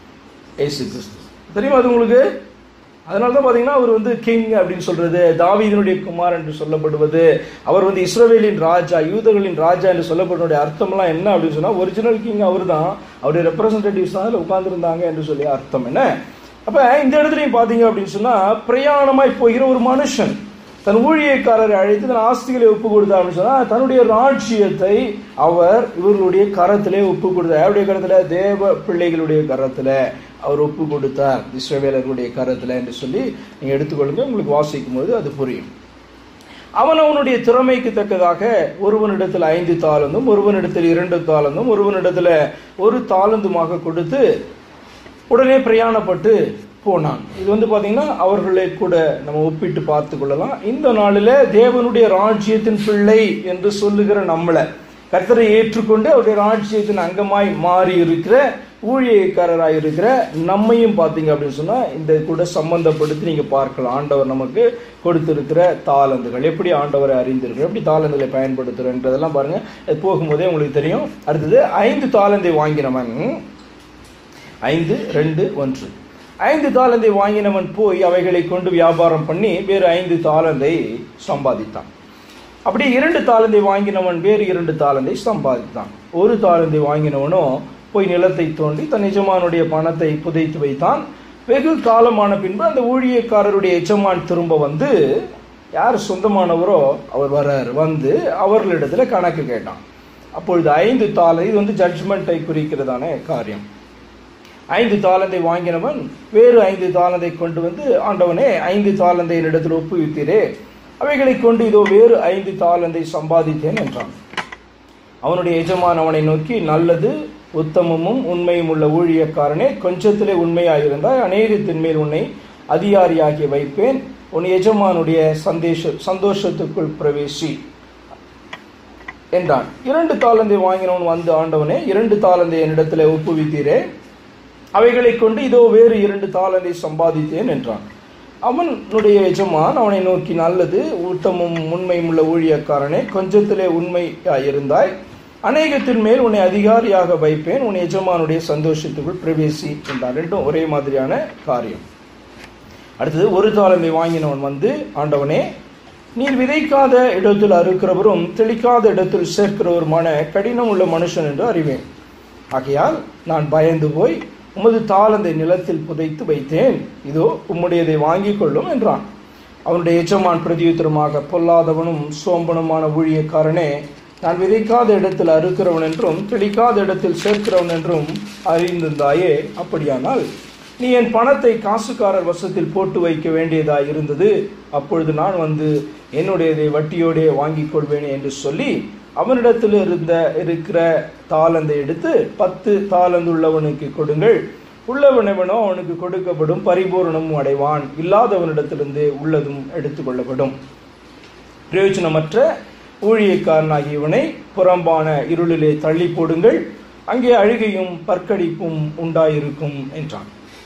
இயேசு கிறிஸ்து. தெரியுமா அது உங்களுக்கு? அதனால தான் பார்த்தீங்கன்னா அவர் வந்து கிங் அப்படின்னு சொல்றது, தாவீதினுடைய குமார் என்று சொல்லப்படுவது, அவர் வந்து இஸ்ரவேலின் ராஜா, யூதர்களின் ராஜா என்று சொல்லப்படுவதுடைய அர்த்தம்லாம் என்ன அப்படின்னு சொன்னால் ஒரிஜினல் கிங் அவர் தான், அவருடைய ரெப்ரசன்டேட்டிவ்ஸ் தான் அதில் உட்கார்ந்துருந்தாங்க என்று சொல்லி அர்த்தம் என்ன. அப்போ இந்த இடத்துலையும் பார்த்தீங்க அப்படின்னு சொன்னால் பிரயாணமாய் போகிற ஒரு மனுஷன் தன் ஊழியக்காரரை அழைத்து தன் ஆஸ்திகளை ஒப்பு கொடுத்தார் அப்படின்னு சொன்னால் தன்னுடைய ராஜ்யத்தை அவர் இவர்களுடைய கரத்திலே ஒப்பு கொடுத்தார். யாருடைய கரத்தில்? தேவ பிள்ளைகளுடைய கரத்தில் அவர் ஒப்பு கொடுத்தார், இஸ்ரவேலர்களுடைய கரத்தில் என்று சொல்லி நீங்கள் எடுத்துக்கொள்ளுங்க. உங்களுக்கு வாசிக்கும் போது அது புரியும். அவன் அவனுடைய திறமைக்கு தக்கதாக ஒருவனிடத்தில் ஐந்து தாளந்தும் ஒருவனிடத்தில் இரண்டு தாளந்தும் ஒருவனிடத்தில் ஒரு தாளந்துமாக கொடுத்து உடனே பிரயாணப்பட்டு போனான். இது வந்து பார்த்தீங்கன்னா அவர்களை கூட நம்ம ஒப்பிட்டு பார்த்து கொள்ளலாம். இந்த நாளில் தேவனுடைய ராஜ்யத்தின் பிள்ளை என்று சொல்லுகிற நம்மளை கர்த்தரை ஏற்றுக்கொண்டு அவருடைய ராஜ்யத்தின் அங்கமாய் மாறி இருக்கிற ஊழியக்காரராக இருக்கிற நம்மையும் பார்த்தீங்க அப்படின்னு சொன்னால் இந்த கூட சம்பந்தப்படுத்தி நீங்கள் பார்க்கலாம். ஆண்டவர் நமக்கு கொடுத்திருக்கிற தாளந்துகள், எப்படி ஆண்டவரை அறிந்திருக்கிறோம், எப்படி தாளந்துகளை பயன்படுத்துகிறோன்றதெல்லாம் பாருங்கள். அது போகும்போதே உங்களுக்கு தெரியும். அடுத்தது ஐந்து தாளந்தை வாங்கினவன், ஐந்து ரெண்டு ஒன்று ஐந்து தாளந்தை வாங்கினவன் போய் அவைகளை கொண்டு வியாபாரம் பண்ணி வேறு ஐந்து தாளந்தை சம்பாதித்தான். அப்படி இரண்டு தாளந்தை வாங்கினவன் வேறு இரண்டு தாளந்தை சம்பாதித்தான். ஒரு தாளந்தை வாங்கினவனோ போய் நிலத்தை தோண்டி தன் எஜமானுடைய பணத்தை புதைத்து வைத்தான். வெகு காலமான பின்பு அந்த ஊழியக்காரருடைய எஜமான் திரும்ப வந்து, யார் சொந்தமானவரோ அவர் வர்றார், வந்து அவர்களிடத்துல கணக்கு கேட்டான். அப்பொழுது ஐந்து தாளந்தை, இது வந்து ஜட்ஜ்மெண்ட்டை குறிக்கிறதான காரியம். ஐந்து தாளந்தை வாங்கினவன் வேறு ஐந்து தாளந்தை கொண்டு வந்து, ஆண்டவனே ஐந்து தாளந்தை என்னிடத்தில் ஒப்புவித்தீரே, அவைகளை கொண்டு இதோ வேறு ஐந்து தாளந்தை சம்பாதித்தேன் என்றான். அவனுடைய எஜமான் அவனை நோக்கி, நல்லது உத்தமமும் உண்மையும் உள்ள ஊழியக்காரனே, கொஞ்சத்திலே உண்மையாயிருந்தாய், அநேகத்தின் மேல் உன்னை அதிகாரியாகி வைப்பேன், உன் எஜமானுடைய சந்தேஷ சந்தோஷத்துக்குள் பிரவேசி என்றான். இரண்டு தாளந்தை வாங்கினவன் வந்து, ஆண்டவனே இரண்டு தாளந்தை என்னிடத்தில் ஒப்புவித்தீரே, அவைகளை கொண்டு இதோ வேறு இரண்டு தாளந்தை சம்பாதித்தேன் என்றான். அவனுடைய எஜமான் அவனை நோக்கி, நல்லது உத்தமும் உண்மையும் உள்ள ஊழியக்காரனே, கொஞ்சத்திலே உண்மையாயிருந்தாய், அநேகத்தின் மேல் உன்னை அதிகாரியாக வைப்பேன், உன் எஜமானுடைய சந்தோஷத்துக்குள் பிரவேசி என்றான். ரெண்டும் ஒரே மாதிரியான காரியம். அடுத்தது ஒரு தாளந்தை வாங்கினவன் வந்து, ஆண்டவனே நீர் விதைக்காத இடத்தில் அறுக்கிறவரும் தெளிக்காத இடத்தில் சேர்க்கிறவருமான கடினம் உள்ள மனுஷன் என்று அறிவேன். ஆகையால் நான் பயந்து போய் உமது தாளந்தை நிலத்தில் புதைத்து வைத்தேன், இதோ உம்முடையதை வாங்கி கொள்ளும் என்றான். அவனுடைய எஜமான் பிரதியுத்தரமாக, பொல்லாதவனும் சோம்பனுமான ஊழியக்காரனே, நான் விதைக்காத இடத்தில் அறுக்கிறவன் என்றும் தெளிக்காத இடத்தில் சேர்க்கிறவன் என்றும் அறிந்திருந்தாயே, அப்படியானால் நீ என் பணத்தை காசுக்காரர் வசத்தில் போட்டு வைக்க வேண்டியதாய் இருந்தது, அப்பொழுது நான் வந்து என்னுடையதை வட்டியோடே வாங்கிக் கொள்வேனே என்று சொல்லி அவனிடத்தில் இருந்த இருக்கிற தாளந்தை எடுத்து பத்து தாளந்து உள்ளவனுக்கு கொடுங்கள், உள்ளவனவனோ அவனுக்கு கொடுக்கப்படும், பரிபூரணமும் அடைவான், இல்லாதவனிடத்திலிருந்து உள்ளதும் எடுத்துக்கொள்ளப்படும். பிரயோஜனமற்ற ஊழியக்காரனாகிய இவனை புறம்பான இருளிலே தள்ளி போடுங்கள், அங்கே அழுகையும் பற்கடிப்பும் உண்டாயிருக்கும் என்றான்.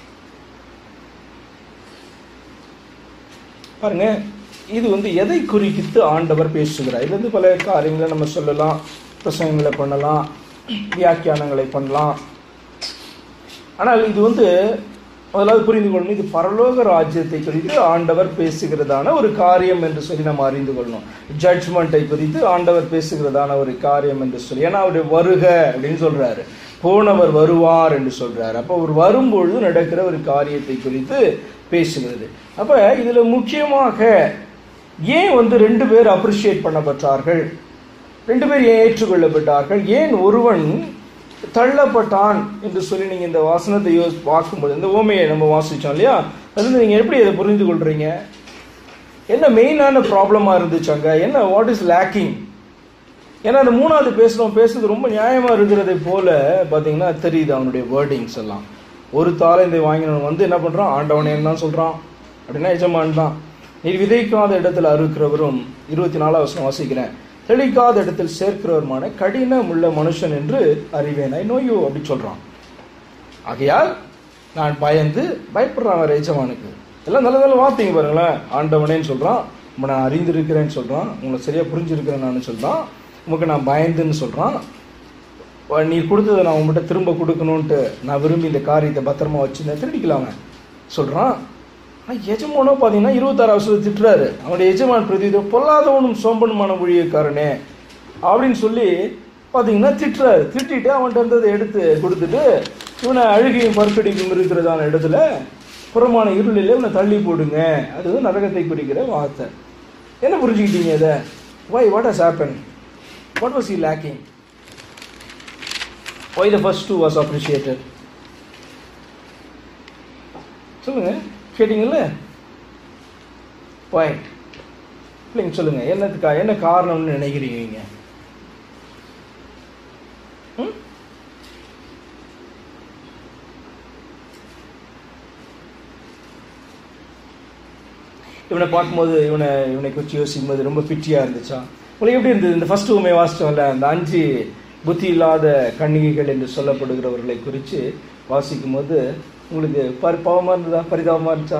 பாருங்க, இது வந்து எதை குறித்து ஆண்டவர் பேசுகிறார்? இது வந்து பல காரியங்களை நம்ம சொல்லலாம், பிரசங்கங்களை பண்ணலாம், வியாக்கியானங்களை பண்ணலாம். ஆனால் இது வந்து முதலாவது புரிந்து கொள்ளணும், இது பரலோக ராஜ்யத்தை குறித்து ஆண்டவர் பேசுகிறதான ஒரு காரியம் என்று சொல்லி நம்ம அறிந்து கொள்ளணும். ஜட்ஜ்மெண்ட்டை குறித்து ஆண்டவர் பேசுகிறதான ஒரு காரியம் என்று சொல்லி, ஏன்னா அவருடைய வருக அப்படின்னு சொல்றாரு, போனவர் வருவார் என்று சொல்றாரு. அப்போ அவர் வரும்பொழுது நடக்கிற ஒரு காரியத்தை குறித்து பேசுகிறது. அப்ப இதுல முக்கியமாக ஏன் வந்து ரெண்டு பேர் அப்ரிஷியேட் பண்ணப்பட்டார்கள், ரெண்டு பேர் ஏன் ஏற்றுக்கொள்ளப்பட்டார்கள், ஏன் ஒருவன் தள்ளப்பட்டான் என்று சொல்லி நீங்க இந்த வாசனத்தை யோசி பார்க்கும்போது, இந்த ஓமையை நம்ம வாசிச்சோம் இல்லையா, அது நீங்க எப்படி அதை புரிந்து கொள்றீங்க? என்ன மெயினான ப்ராப்ளமா இருந்துச்சாங்க, என்ன வாட் இஸ் லேக்கிங்? ஏன்னா அந்த மூணாவது பேசுறோம் பேசுறது ரொம்ப நியாயமா இருக்கிறதை போல பாத்தீங்கன்னா தெரியுது அவனுடைய வேர்டிங்ஸ் எல்லாம். ஒரு தாளந்தை வாங்கினவன் வந்து என்ன பண்றான், ஆண்டவனே தான் சொல்றான் அப்படின்னா எஜமான் தான். நீ விதைக்காத இடத்துல அறுக்கிறவரும், இருபத்தி நாலாம் வருஷம் வாசிக்கிறேன், தெளிக்காத இடத்தில் சேர்க்கிறவருமான கடினம் உள்ள மனுஷன் என்று அறிவேன், ஐ நோ யூ அப்படி சொல்றான். ஆகையால் நான் பயந்து பயப்படுறான் அவர் எஜமானுக்கு. எல்லாம் நல்ல நல்ல வார்த்தைங்க பாருங்களேன். ஆண்டவனேன்னு சொல்றான், உங்களை நான் அறிந்திருக்கிறேன்னு சொல்றான், உங்களை சரியா புரிஞ்சிருக்கிறேன் நான் சொல்றான், உமக்கு நான் பயந்துன்னு சொல்றான், நீ கொடுத்ததை நான் உங்கள்கிட்ட திரும்ப கொடுக்கணும்ன்ட்டு நான் விரும்பி இந்த காரியத்தை பத்திரமா வச்சுருந்தேன், திருடிக்கலாம சொல்றான். ஆனால் எஜமானோ பார்த்தீங்கன்னா இருபத்தாறு வருஷத்தை திட்டுறாரு. அவனுடைய எஜமான் பிரதி பொல்லாதவனும் சோம்பனுமான ஊழியக்காரனே அப்படின்னு சொல்லி பார்த்தீங்கன்னா திட்டுறாரு. திட்டிட்டு அவன்கிட்ட இருந்ததை எடுத்து கொடுத்துட்டு இவனை அழுகையும் பற்கடிக்கும் இருக்கிறதான இடத்துல புறமான இருளில் இவனை தள்ளி போடுங்க. அது வந்து நரகத்தை குறிக்கிற வார்த்தை. என்ன புரிஞ்சுக்கிட்டீங்க இதை? Why what has happen? What was he lacking? Why the first two was appreciated? சொல்லுங்க, கேட்டீங்கல்ல? வை இல்லைங்க, சொல்லுங்க, என்னத்துக்கா, என்ன காரணம்னு நினைக்கிறீங்க நீங்க? இவனை பார்க்கும்போது இவனை இவனை குறித்து யோசிக்கும் போது ரொம்ப பிட்டியா இருந்துச்சா? உங்களுக்கு எப்படி இருந்தது? இந்த ஃபர்ஸ்ட் உண்மை வாசிச்சோம்ல, அந்த அஞ்சு புத்தி இல்லாத கன்னிகைகள் என்று சொல்லப்படுகிறவர்களை குறித்து வாசிக்கும் போது உங்களுக்கு பரி பாவமாக இருந்ததா, பரிதாபமாக இருந்துச்சா?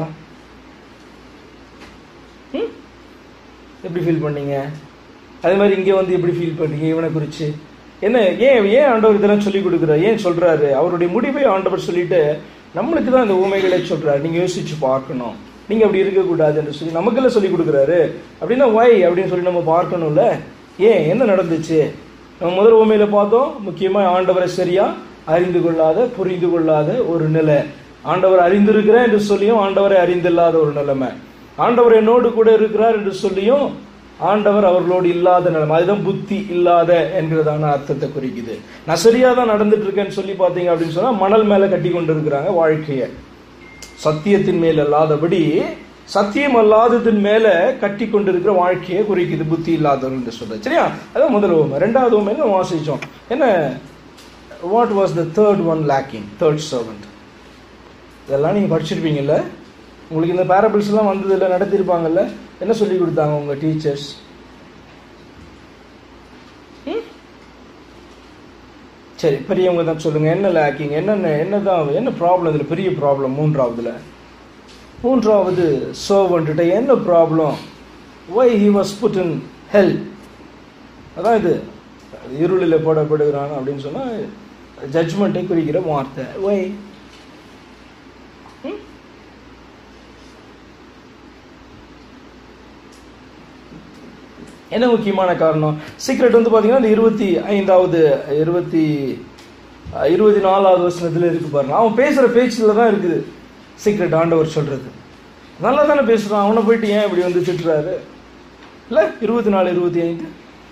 ம் எப்படி ஃபீல் பண்ணீங்க? அதே மாதிரி இங்கே வந்து எப்படி ஃபீல் பண்ணீங்க இவனை குறித்து? என்ன ஏன் ஏன் ஆண்டவர் இதெல்லாம் சொல்லிக் கொடுக்குறாரு? ஏன் சொல்கிறாரு? அவருடைய முடிவை ஆண்டவர் சொல்லிட்டு நம்மளுக்கு தான் இந்த ஊமைகளை சொல்கிறாரு. நீங்கள் யோசிச்சு பார்க்கணும், நீங்கள் அப்படி இருக்கக்கூடாது என்று சொல்லி நமக்கெல்லாம் சொல்லிக் கொடுக்குறாரு. அப்படின்னா ஒய் அப்படின்னு சொல்லி நம்ம பார்க்கணும்ல. ஏன் என்ன நடந்துச்சு? நம்ம முதல் ஊமையில் பார்த்தோம், முக்கியமாக ஆண்டவரை சரியா அறிந்து கொள்ளாத புரிந்து கொள்ளாத ஒரு நிலை. ஆண்டவர் அறிந்திருக்கிறேன் என்று சொல்லியும் ஆண்டவரை அறிந்தில்லாத ஒரு நிலைமை. ஆண்டவர் என்னோடு கூட இருக்கிறார் என்று சொல்லியும் ஆண்டவர் அவர்களோடு இல்லாத நிலைமை. அதுதான் புத்தி இல்லாத என்கிறதான அர்த்தத்தை குறிக்குது. நான் சரியா தான் நடந்துட்டு இருக்கேன்னு சொல்லி பார்த்தீங்க அப்படின்னு சொன்னா மணல் மேல கட்டி கொண்டு இருக்கிறாங்க வாழ்க்கைய. சத்தியத்தின் மேல் அல்லாதபடி சத்தியம் அல்லாததின் மேல கட்டி கொண்டு இருக்கிற வாழ்க்கையை குறிக்குது புத்தி இல்லாதவர்கள் என்று சொல்ற. சரியா? அதான் முதல் உவமை. ரெண்டாவது உவமை நம்ம வாசிச்சோம். என்ன? What was the third one lacking? Third servant. இதெல்லாம் நீங்க படிச்சிருப்பீங்கல்ல, உங்களுக்கு இந்த பேரபிள்ஸ் எல்லாம் வந்தது இல்லை, நடத்திருப்பாங்கல்ல. என்ன சொல்லி கொடுத்தாங்க உங்க டீச்சர்ஸ்? சரி, பெரியவங்க தான் சொல்லுங்க. என்ன லேக்கிங், என்னென்ன என்னதான் என்ன ப்ராப்ளம் இதில்? பெரிய ப்ராப்ளம் மூன்றாவதுல மூன்றாவது சர்வன்ட்ட என்ன problem? Why he was put in hell. அதான் இது இருளில் போடப்படுகிறான் அப்படின்னு சொன்னா ஜட்ஜ்மெண்ட்டை குறிக்கிற வார்த்தை. வை? என்ன முக்கியமான காரணம்? சீக்ரெட் வந்து பார்த்தீங்கன்னா இந்த இருபத்தி ஐந்தாவது இருபத்தி இருபத்தி நாலாவது வருஷத்துல இருக்கு பாருங்க. அவன் பேசுற பேச்சுல தான் இருக்குது சீக்ரெட். ஆண்டவர் சொல்றது நல்லா தானே பேசுறான், அவனை போயிட்டு ஏன் இப்படி வந்து திட்டுறாரு? இல்ல இருபத்தி நாலு இருபத்தி ஐந்து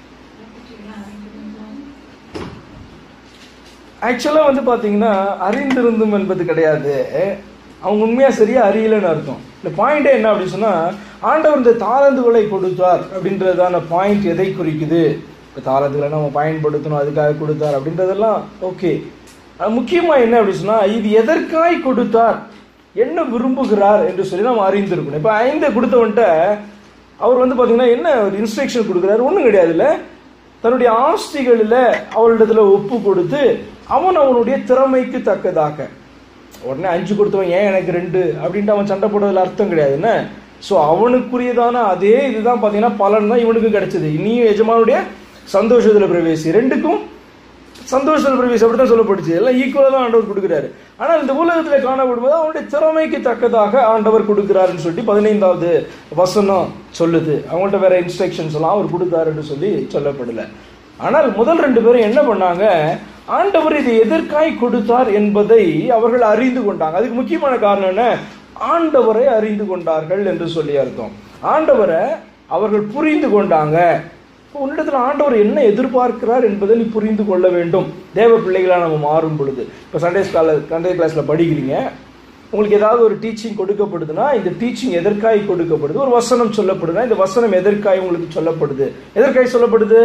ஆக்சுவலா வந்து பாத்தீங்கன்னா அறிந்திருந்தும் என்பது கிடையாது. அவங்க உண்மையா சரியா அறியலன்னு அர்த்தம். இந்த பாயிண்டே என்ன அப்படின்னு சொன்னா, ஆண்டவர் இந்த தாளந்துகளை கொடுத்தார் அப்படின்றதான பாயிண்ட் எதை குறிக்குது? இப்போ தாளந்துகளை நம்ம பயன்படுத்தணும், அதுக்காக கொடுத்தார் அப்படின்றதெல்லாம் ஓகே. முக்கியமா என்ன அப்படின்னு சொன்னா, இது எதற்காய் கொடுத்தார், என்ன விரும்புகிறார் என்று சொல்லி நம்ம அறிந்திருக்கணும். இப்போ ஐந்து கொடுத்தவன்ட்ட அவர் வந்து பாத்தீங்கன்னா என்ன ஒரு இன்ஸ்ட்ரக்ஷன் கொடுக்குறாரு? ஒன்றும் கிடையாதுல்ல. தன்னுடைய ஆஸ்திகளில் அவளிடத்துல ஒப்பு கொடுத்து அவன் அவனுடைய திறமைக்கு தக்கதாக, உடனே அஞ்சு கொடுத்தவன் ஏன் எனக்கு ரெண்டு அப்படின்ட்டு அவன் சண்டை போடுறதுல அர்த்தம் கிடையாது. என்ன? ஸோ அவனுக்குரியதான அதே இதுதான் பார்த்தீங்கன்னா பலன் தான் இவனுக்கு கிடைச்சது. நீயும் எஜமானுடைய சந்தோஷத்தில் பிரவேசி, ரெண்டுக்கும் சந்தோஷத்தில் பிரவேசி அப்படித்தான் சொல்லப்படுச்சு. எல்லாம் ஈக்குவலாக தான் ஆண்டவர் கொடுக்குறாரு. ஆனால் இந்த உலகத்தில் காணப்படும்போது அவனுடைய திறமைக்கு தக்கதாக ஆண்டவர் கொடுக்குறாருன்னு சொல்லிட்டு பதினைந்தாவது வசனம் சொல்லுது. அவங்கள்ட்ட வேற இன்ஸ்ட்ரக்ஷன்ஸ் எல்லாம் அவர் கொடுத்தாருன்னு சொல்லி சொல்லப்படலை. ஆனால் முதல் ரெண்டு பேரும் என்ன பண்ணாங்க? ஆண்டவர் இதை எதற்காய் கொடுத்தார் என்பதை அவர்கள் அறிந்து கொண்டாங்க. அதுக்கு முக்கியமான காரணம் என்ன? ஆண்டவரை அறிந்து கொண்டார்கள் என்று சொல்லி அர்த்தம். ஆண்டவரை அவர்கள் புரிந்து கொண்டாங்க. உன்னிடத்துல ஆண்டவர் என்ன எதிர்பார்க்கிறார் என்பதை நீ புரிந்து கொள்ள வேண்டும். தேவ பிள்ளைகளா நம்ம மாறும் பொழுது, இப்போ சண்டே ஸ்கால சண்டே கிளாஸ்ல படிக்கிறீங்க, உங்களுக்கு ஏதாவது ஒரு டீச்சிங் கொடுக்கப்படுதுன்னா இந்த டீச்சிங் எதற்காய் கொடுக்கப்படுது? ஒரு வசனம் சொல்லப்படுதுன்னா இந்த வசனம் எதற்காய் உங்களுக்கு சொல்லப்படுது? எதற்காய் சொல்லப்படுது?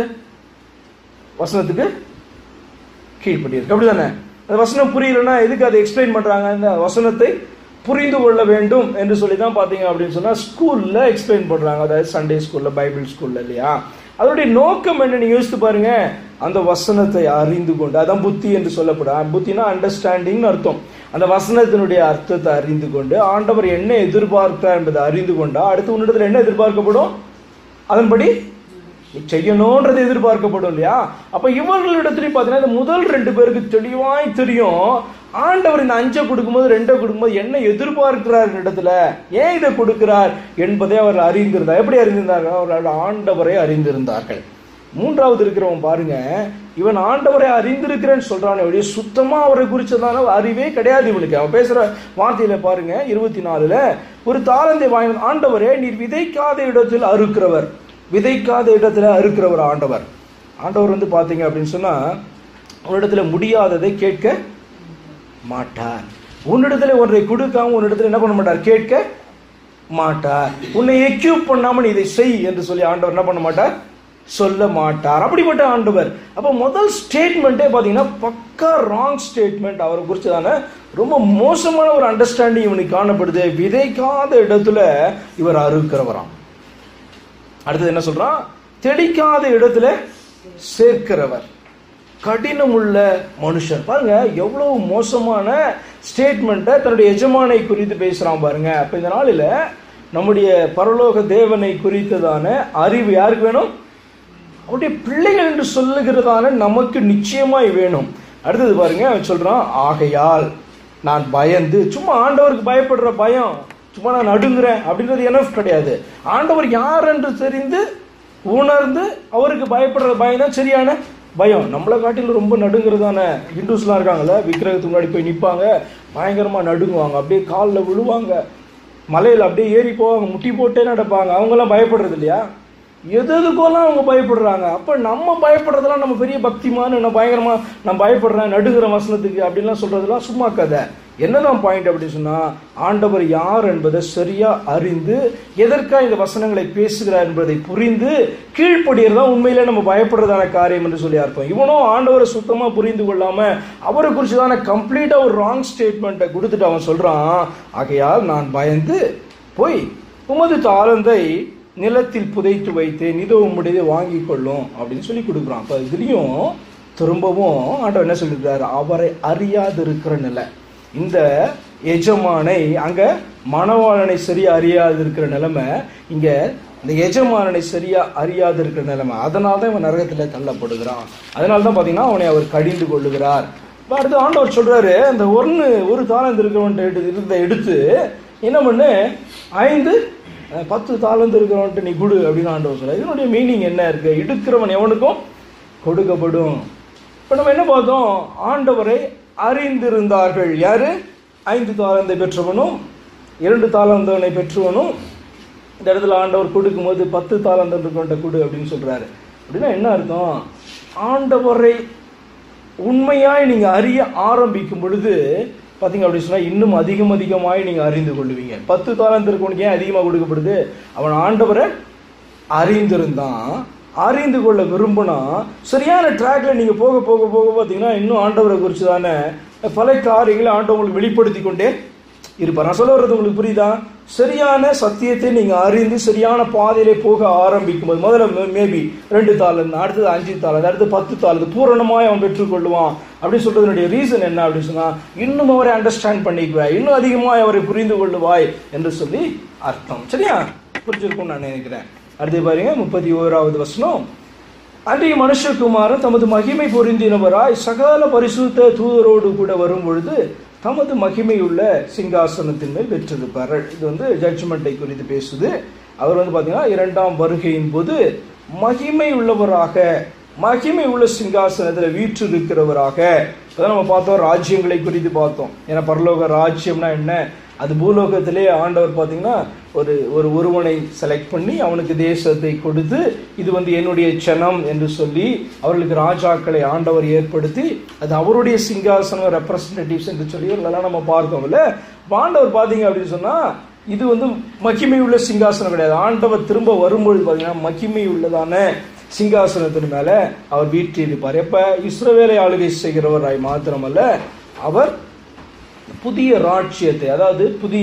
வசனத்துக்கு கீழ்ப்படியிருக்கு, அப்படிதானே? அந்த வசனம் புரியலன்னா எதுக்கு அதை எக்ஸ்பிளைன் பண்றாங்க? இந்த வசனத்தை புரிந்து கொள்ள வேண்டும் என்று சொல்லி தான் பார்த்தீங்க அப்படின்னு சொன்னா ஸ்கூல்ல எக்ஸ்பிளைன் பண்றாங்க. அதாவது சண்டே ஸ்கூல்ல, பைபிள் ஸ்கூல்ல இல்லையா? அதோடைய நோக்கம் என்ன? நீங்க யோசித்து பாருங்க. அந்த வசனத்தை அறிந்து கொண்டு, அதான் புத்தி என்று சொல்லப்படும். புத்தினா அண்டர்ஸ்டாண்டிங் அர்த்தம். அந்த வசனத்தினுடைய அர்த்தத்தை அறிந்து கொண்டு ஆண்டவர் என்ன எதிர்பார்க்கிறார் என்பதை அறிந்து கொண்டா அடுத்து உன்னிடத்துல என்ன எதிர்பார்க்கப்படும்? அதன்படி செய்யணும்ன்றது எதிர்பார்க்கப்படும் இல்லையா? அப்ப இவர்களிடத்துலயும் பாத்தீங்கன்னா இந்த முதல் ரெண்டு பேருக்கு தெளிவாய் தெரியும் ஆண்டவர் இந்த அஞ்சை கொடுக்கும்போது ரெண்டை கொடுக்கும்போது என்ன எதிர்பார்க்கிறார் இடத்துல, ஏன் இதை கொடுக்கிறார் என்பதை அவர் அறிந்திருந்தார். எப்படி அறிந்திருந்தார்கள்? அவர்கள் ஆண்டவரை அறிந்திருந்தார்கள். மூன்றாவது இருக்கிறவன் பாருங்க, இவன் ஆண்டவரை அறிந்திருக்கிறேன்னு சொல்றான், அப்படியே சுத்தமா அவரை குறிச்சதான அறிவே கிடையாது இவனுக்கு. அவன் பேசுற வார்த்தையில பாருங்க இருபத்தி நாலுல, ஒரு தாளந்தை வாங்கி, ஆண்டவரே நீர் விதைக்காத இடத்தில் அறுக்கிறவர். விதைக்காத இடத்துல அறுக்கிறவர் ஆண்டவர். ஆண்டவர் வந்து பாத்தீங்க அப்படின்னு சொன்னா உன்னிடத்துல முடியாததை கேட்க மாட்டார். உன்னிடத்துல ஒன்றை கொடுக்காம உன்னிடத்துல என்ன பண்ண மாட்டார்? கேட்க மாட்டார். உன்னை எக்யூப் பண்ணாம நீ இதை செய் என்று சொல்லி ஆண்டவர் என்ன பண்ண மாட்டார்? சொல்ல மாட்டார். அப்படிப்பட்ட ஆண்டவர். அப்ப முதல் ஸ்டேட்மெண்டே பாத்தீங்கன்னா பக்கா ராங் ஸ்டேட்மெண்ட். அவரை குறிச்சதான ரொம்ப மோசமான ஒரு அண்டர்ஸ்டாண்டிங் இவனுக்கு காணப்படுது. விதைக்காத இடத்துல இவர் அறுக்கிறவராம். அடுத்தது என்ன சொல்றான்? தெளிக்காத இடத்துல சேர்க்கிறவர். கடினமுள்ள மனுஷன். பாருங்க எவ்வளவு மோசமான ஸ்டேட்மெண்ட்டை தன்னுடைய எஜமானை குறித்து பேசுறான் பாருங்க. அப்ப இந்த நாளில் நம்முடைய பரலோக தேவனை குறித்ததான அறிவு யாருக்கு வேணும்? அவருடைய பிள்ளைகள் என்று சொல்லுகிறதான நமக்கு நிச்சயமாய் வேணும். அடுத்தது பாருங்க, அவன் சொல்றான், ஆகையால் நான் பயந்து. சும்மா ஆண்டவருக்கு பயப்படுற பயம், சும்மா நான் நடுங்குறேன் அப்படின்றது எனஃப் கிடையாது. ஆண்டவர் யார் என்று தெரிந்து உணர்ந்து அவருக்கு பயப்படுற பயம் தான் சரியான பயம். நம்மளை காட்டிலும் ரொம்ப நடுங்கிறதான ஹிந்துஸ்லாம் இருக்காங்கல்ல, விக்கிரகத்துக்கு முன்னாடி போய் நிற்பாங்க, பயங்கரமாக நடுங்குவாங்க, அப்படியே காலில் விழுவாங்க, மலையில் அப்படியே ஏறி போவாங்க, முட்டி போட்டே நடப்பாங்க. அவங்கெல்லாம் பயப்படுறது இல்லையா? எது எதுக்கோலாம் அவங்க பயப்படுறாங்க. அப்போ நம்ம பயப்படுறதெல்லாம் நம்ம பெரிய பக்திமான, நான் பயங்கரமாக நான் பயப்படுறேன் நடுகிற வசனத்துக்கு அப்படின்லாம் சொல்கிறதெல்லாம் சும்மா கதை. என்னதான் பாயிண்ட் அப்படின்னு சொன்னால், ஆண்டவர் யார் என்பதை சரியாக அறிந்து எதற்காக இந்த வசனங்களை பேசுகிறார் என்பதை புரிந்து கீழ்ப்படியறதா உண்மையிலே நம்ம பயப்படுறதான காரியம் என்று சொல்லி அர்த்தம். இவனும் ஆண்டவரை சுத்தமாக புரிந்து கொள்ளாமல் அவரை குறித்து தானே கம்ப்ளீட்டாக ஒரு ராங் ஸ்டேட்மெண்ட்டை கொடுத்துட்டு அவன் சொல்கிறான், ஆகையால் நான் பயந்து போய் உமது தாளந்தை நிலத்தில் புதைத்து வைத்தேன், இதோ உம்முடையதை வாங்கி கொள்ளும் அப்படின்னு சொல்லி கொடுக்குறான். அப்போ இதுலேயும் திரும்பவும் ஆண்டவர் என்ன சொல்லியிருக்காரு? அவரை அறியாது இருக்கிற நிலை. இந்த எஜமானை அங்க மணவாளனை சரியா அறியாது இருக்கிற நிலைமை, இங்க இந்த எஜமானனை சரியா அறியாது இருக்கிற நிலைமை. அதனால தான் இவன் நரகத்துல தள்ளப்படுகிறான். அதனால தான் பாத்தீங்கன்னா அவனை அவர் கடிந்து கொள்ளுகிறார். அடுத்து ஆண்டவர் சொல்றாரு, அந்த ஒன்னு ஒரு தாளந்து இருக்கிறவன் இருந்த எடுத்து என்ன பண்ணு, ஐந்து பத்து தாளந்து இருக்கிறவன்ட்டு நீ குடு அப்படின்னு ஆண்டவர் சொல்ற. இதனுடைய மீனிங் என்ன இருக்கு? எடுக்கிறவன் எவனுக்கும் கொடுக்கப்படும். இப்ப நம்ம என்ன பார்த்தோம்? ஆண்டவரை அறிந்திருந்தார்கள். யாரு? ஐந்து தாளந்தை பெற்றவனும் இரண்டு தாளந்தவனை பெற்றவனும். இந்த இடத்துல ஆண்டவர் கொடுக்கும் போது பத்து தாளந்தம் கொண்ட கொடு அப்படின்னு சொல்றாரு. அப்படின்னா என்ன அர்த்தம்? ஆண்டவரை உண்மையாய் நீங்க அறிய ஆரம்பிக்கும் பொழுது பார்த்தீங்க அப்படின்னு சொன்னா இன்னும் அதிகம் அதிகமாய் நீங்க அறிந்து கொள்ளுவீங்க. பத்து தாளந்து இருக்கவனுக்கு ஏன் அதிகமாக கொடுக்கப்படுது? அவன் ஆண்டவரை அறிந்திருந்தான். அறிந்து கொள்ள விரும்பினா சரியான ட்ராக்ல நீங்க போக போக போக பார்த்தீங்கன்னா இன்னும் ஆண்டவரை குறித்து தானே பல காரியங்களை ஆண்டவங்களுக்கு வெளிப்படுத்தி கொண்டே இருப்பார். நான் சொல்ல வர்றது உங்களுக்கு புரியுதா? சரியான சத்தியத்தை நீங்க அறிந்து சரியான பாதையிலே போக ஆரம்பிக்கும் போது முதல்ல மேபி ரெண்டு தாளந்து, அடுத்தது அஞ்சு தாளந்து, அடுத்து பத்து தாளந்து பூரணமாய் அவன் பெற்றுக்கொள்ளுவான். அப்படின்னு சொல்றதுனுடைய ரீசன் என்ன அப்படின்னு சொன்னா, இன்னும் அவரை அண்டர்ஸ்டாண்ட் பண்ணிக்குவாய், இன்னும் அதிகமாய் அவரை புரிந்து கொள்ளுவாய் என்று சொல்லி அர்த்தம். சரியா? புரிஞ்சிருக்கும்னு நான் நினைக்கிறேன். அடுத்து பாருங்க, முப்பத்தி ஓராவது வசனம். அன்றைய மனுஷகுமாரன் தமது மகிமை பொருந்தினவராய் சகல பரிசுத்த தூதரோடு கூட வரும் பொழுது தமது மகிமையுள்ள சிங்காசனத்தின் மேல் பெற்றிருப்பார். இது வந்து ஜட்ஜ்மெண்டை குறித்து பேசுது. அவர் வந்து பார்த்தீங்கன்னா இரண்டாம் வருகையின் போது மகிமை உள்ளவராக, மகிமை உள்ள சிங்காசனத்தில் வீற்றிருக்கிறவராக. இப்போதான் நம்ம பார்த்தோம், ராஜ்யங்களை குறித்து பார்த்தோம். ஏன்னா பரலோக ராஜ்யம்னா என்ன? அது பூலோகத்திலே ஆண்டவர் பார்த்தீங்கன்னா ஒரு ஒரு ஒருவனை செலக்ட் பண்ணி அவனுக்கு தேசத்தை கொடுத்து, இது வந்து என்னுடைய சனம் என்று சொல்லி அவர்களுக்கு ராஜாக்களை ஆண்டவர் ஏற்படுத்தி, அது அவருடைய சிங்காசனம் ரெப்ரசன்டேட்டிவ்ஸ் என்று சொல்லி இதெல்லாம் நம்ம பார்த்தோம்ல. ஆண்டவர் பார்த்தீங்க அப்படின்னு சொன்னா இது வந்து மகிமை உள்ள சிங்காசனம் கிடையாது. ஆண்டவர் திரும்ப வரும்பொழுது பார்த்தீங்கன்னா மகிமை உள்ளதான சிங்காசனத்தின் மேல அவர் வீற்றிருப்பார். எப்ப? இஸ்ரவேலை ஆளுகை செய்கிறவராய் மாத்திரமல்ல, அவர் புதிய ராஜ்யத்தை, அதாவது புதிய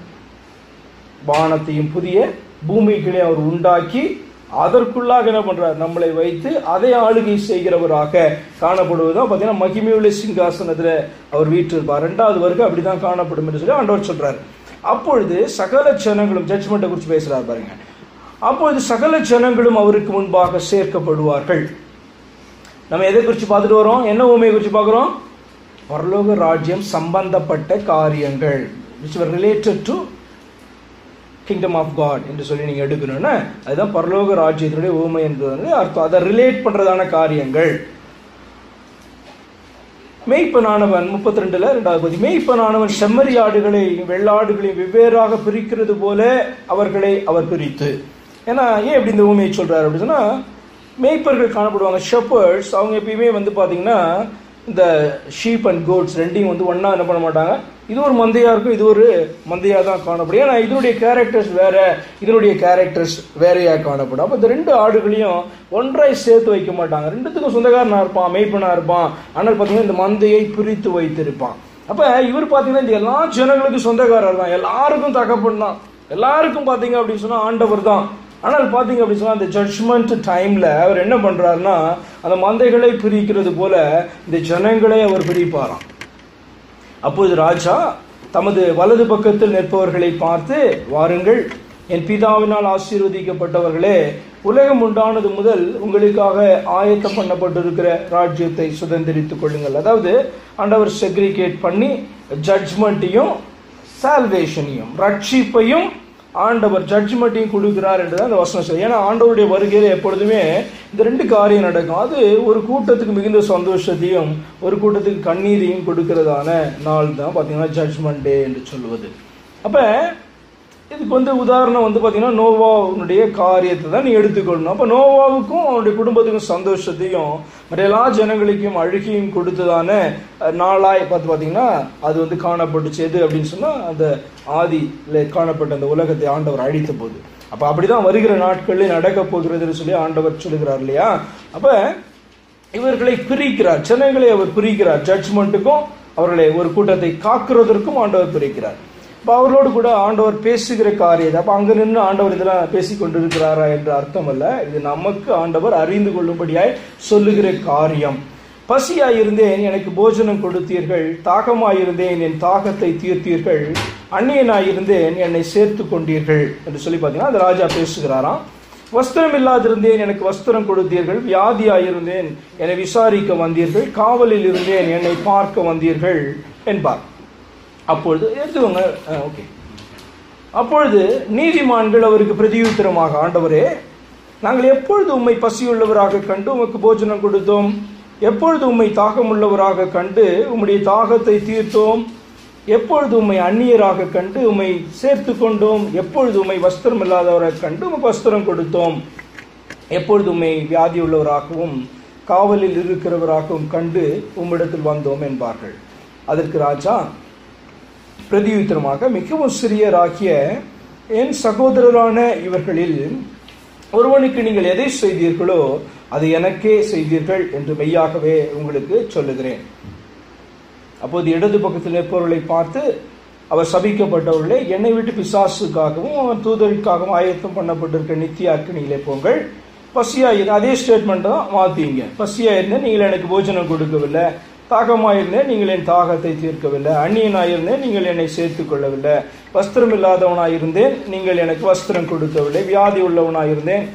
வானத்தையும் புதிய பூமிகளையும் அவர் உண்டாக்கி அதற்குள்ளாக என்ன பண்றார்? நம்மளை வைத்து அதை ஆளுகை செய்கிறவராக காணப்படுவதுதான் பார்த்தீங்கன்னா மகிமையுள்ள சிங்காசனத்துல அவர் வீற்றிருப்பார். ரெண்டாவது வரைக்கும் அப்படிதான் காணப்படும் என்று சொல்லி ஆண்டவர் சொல்றாரு. அப்பொழுது சகல ஜனங்களும், ஜட்ஜ்மெண்ட்டை குறித்து பேசுறாரு பாருங்க. அப்பொழுது சகல ஜனங்களும் அவருக்கு முன்பாக சேர்க்கப்படுவார்கள். நம்ம எதை குறித்து பார்த்துட்டு வரோம்? என்ன உண்மையை குறித்து பார்க்கிறோம்? பரலோக ராஜ்யம் சம்பந்தப்பட்ட காரியங்கள், which were related to kingdom of God என்று சொல்லி நீங்க எடுக்கணும்னா அதுதான் பரலோக ராஜ்யத்தினுடைய உண்மை என்பது அர்த்தம். அதை ரிலேட் பண்றதான காரியங்கள். மேய்ப்பனானவன் முப்பத்தி ரெண்டுல இரண்டாவது பகுதி, மேய்ப்பனானவன் செம்மறி ஆடுகளை வெள்ளாடுகளை வெவ்வேறாக பிரிக்கிறது போல அவர்களை அவர் பிரித்து. ஏன்னா ஏன் இப்படி இந்த ஊமையை சொல்றாரு அப்படின்னு சொன்னா, மேய்ப்பர்கள் காணப்படுவாங்க, ஷெப்பர்ட்ஸ். அவங்க எப்பயுமே வந்து பாத்தீங்கன்னா இந்த ஷீப் அண்ட் கோட்ஸ் ரெண்டையும் வந்து ஒன்னா என்ன பண்ண மாட்டாங்க. இது ஒரு மந்தையா இருக்கும், இது ஒரு மந்தையா தான் காணப்படும். ஏன்னா இதனுடைய கேரக்டர்ஸ் வேற, இதனுடைய கேரக்டர்ஸ் வேறையா காணப்படும். அப்போ இந்த ரெண்டு ஆடுகளையும் ஒன்றாய் சேர்த்து வைக்க மாட்டாங்க. ரெண்டுத்துக்கும் சொந்தக்காரனா இருப்பான், மேய்ப்பனா இருப்பான். ஆனால் பார்த்தீங்கன்னா இந்த மந்தையை பிரித்து வைத்திருப்பான். அப்ப இவர் பார்த்தீங்கன்னா இந்த எல்லா ஜனங்களுக்கும் சொந்தக்காரர் தான், எல்லாருக்கும் தகப்பன் தான், எல்லாருக்கும் பார்த்தீங்க அப்படின்னு சொன்னா ஆண்டவர் தான். ஆனால் பார்த்தீங்க அப்படின்னு சொன்னால் அந்த ஜட்ஜ்மெண்ட் டைமில் அவர் என்ன பண்ணுறாருன்னா அந்த மந்தைகளை பிரிக்கிறது போல இந்த ஜனங்களை அவர் பிரிப்பாராம். அப்போது ராஜா தமது வலது பக்கத்தில் நிற்பவர்களை பார்த்து, வாருங்கள், என் பிதாவினால் ஆசீர்வதிக்கப்பட்டவர்களே, உலகம் உண்டானது முதல் உங்களுக்காக ஆயத்தம் பண்ணப்பட்டிருக்கிற ராஜ்யத்தை சுதந்திரித்துக் கொள்ளுங்கள். அதாவது ஆண்டவர் செக்ரிகேட் பண்ணி ஜட்ஜ்மெண்ட்டையும் சால்வேஷனையும் ரட்சிப்பையும் ஆண்டவர் ஜட்ஜ்மெண்ட்டையும் கொடுக்கிறார் என்றுதான் அந்த வசனம் சொல்லுது. ஏன்னா ஆண்டவருடைய வருகையில் எப்பொழுதுமே இந்த ரெண்டு காரியம் நடக்கும். அது ஒரு கூட்டத்துக்கு மிகுந்த சந்தோஷத்தையும் ஒரு கூட்டத்துக்கு கண்ணீரையும் கொடுக்கிறதான நாள் தான் பார்த்தீங்கன்னா ஜட்ஜ்மெண்ட் டே என்று சொல்லுவது. அப்போ இதுக்கு வந்து உதாரணம் வந்து பார்த்தீங்கன்னா நோவாவுடைய காரியத்தை தான் நீ எடுத்துக்கொள்ளணும். அப்போ நோவாவுக்கும் அவனுடைய குடும்பத்துக்கும் சந்தோஷத்தையும் மற்ற எல்லா ஜனங்களுக்கும் அழுகையும் கொடுத்ததான நாளாய் பார்த்து பார்த்தீங்கன்னா அது வந்து காணப்பட்டுச்சு. எது அப்படின்னு சொன்னால் அந்த ஆதியில் காணப்பட்ட அந்த உலகத்தை ஆண்டவர் அழித்த போது. அப்போ அப்படிதான் வருகிற நாட்களில் நடக்க போகிறதுன்னு சொல்லி ஆண்டவர் சொல்லுகிறார் இல்லையா. அப்போ இவர்களை பிரிக்கிறார், ஜனங்களை அவர் பிரிக்கிறார். ஜட்ஜ்மெண்ட்டுக்கும் அவர்களை ஒரு கூட்டத்தை காக்குறதற்கும் ஆண்டவர் பிரிக்கிறார். இப்போ அவர்களோடு கூட ஆண்டவர் பேசுகிற காரியம். அப்போ அங்கே நின்று ஆண்டவர் இதெல்லாம் பேசி கொண்டிருக்கிறாரா என்று அர்த்தம் அல்ல. இது நமக்கு ஆண்டவர் அறிந்து கொள்ளும்படியாய் சொல்லுகிற காரியம். பசியாயிருந்தேன், எனக்கு போஜனம் கொடுத்தீர்கள். தாகமாயிருந்தேன், என் தாகத்தை தீர்த்தீர்கள். அந்நியனாயிருந்தேன், என்னை சேர்த்து கொண்டீர்கள் என்று சொல்லி பார்த்தீங்கன்னா அந்த ராஜா பேசுகிறாராம். வஸ்திரம் இல்லாதிருந்தேன், எனக்கு வஸ்திரம் கொடுத்தீர்கள். வியாதியாயிருந்தேன், என்னை விசாரிக்க வந்தீர்கள். காவலில் இருந்தேன், என்னை பார்க்க வந்தீர்கள் என்பார். அப்பொழுது எடுத்துக்கோங்க, ஓகே. அப்பொழுது நீதிமான்கள் அவருக்கு பிரதியுத்தரமாக, ஆண்டவரே, நாங்கள் எப்பொழுது உம்மை பசியுள்ளவராக கண்டு உமக்கு போஜனம் கொடுத்தோம்? எப்பொழுது உம்மை தாகம் உள்ளவராக கண்டு உம்முடைய தாகத்தை தீர்த்தோம்? எப்பொழுது உம்மை அந்நியராக கண்டு உம்மை சேர்த்து கொண்டோம்? எப்பொழுது உம்மை வஸ்திரம் இல்லாதவராக கண்டு உமக்கு வஸ்திரம் கொடுத்தோம்? எப்பொழுது உம்மை வியாதி உள்ளவராகவும் காவலில் இருக்கிறவராகவும் கண்டு உம்மிடத்தில் வந்தோம் என்பார்கள். அதற்கு ராஜா பிரதியுத்தரமாக, மிகவும் சிறியராகிய என் சகோதரரான இவர்களில் ஒருவனுக்கு நீங்கள் எதை செய்தீர்களோ அதை எனக்கே செய்தீர்கள் என்று மெய்யாகவே உங்களுக்கு சொல்லுகிறேன். அப்போது இடது பக்கத்தில் நிற்பவர்களை பார்த்து அவர் சபிக்கப்பட்டவர்களே, என்னை விட்டு பிசாசுக்காகவும் அவன் தூதருக்காகவும் ஆயத்தம் பண்ணப்பட்டிருக்க நித்திய அக்கினியிலே போங்கள். பசியாயிரு, அதே ஸ்டேட்மெண்ட் தான் மாற்றிங்க. பசியாயிருந்தேன், நீங்கள் எனக்கு போஜனம் கொடுக்கவில்லை. தாகமாயிருந்தேன், நீங்கள் என் தாகத்தை தீர்க்கவில்லை. அந்நியனாயிருந்தேன், நீங்கள் என்னை சேர்த்துக் கொள்ளவில்லை. வஸ்திரம் இல்லாதவனாயிருந்தேன், நீங்கள் எனக்கு வஸ்திரம் கொடுக்கவில்லை. வியாதி உள்ளவனாயிருந்தேன்,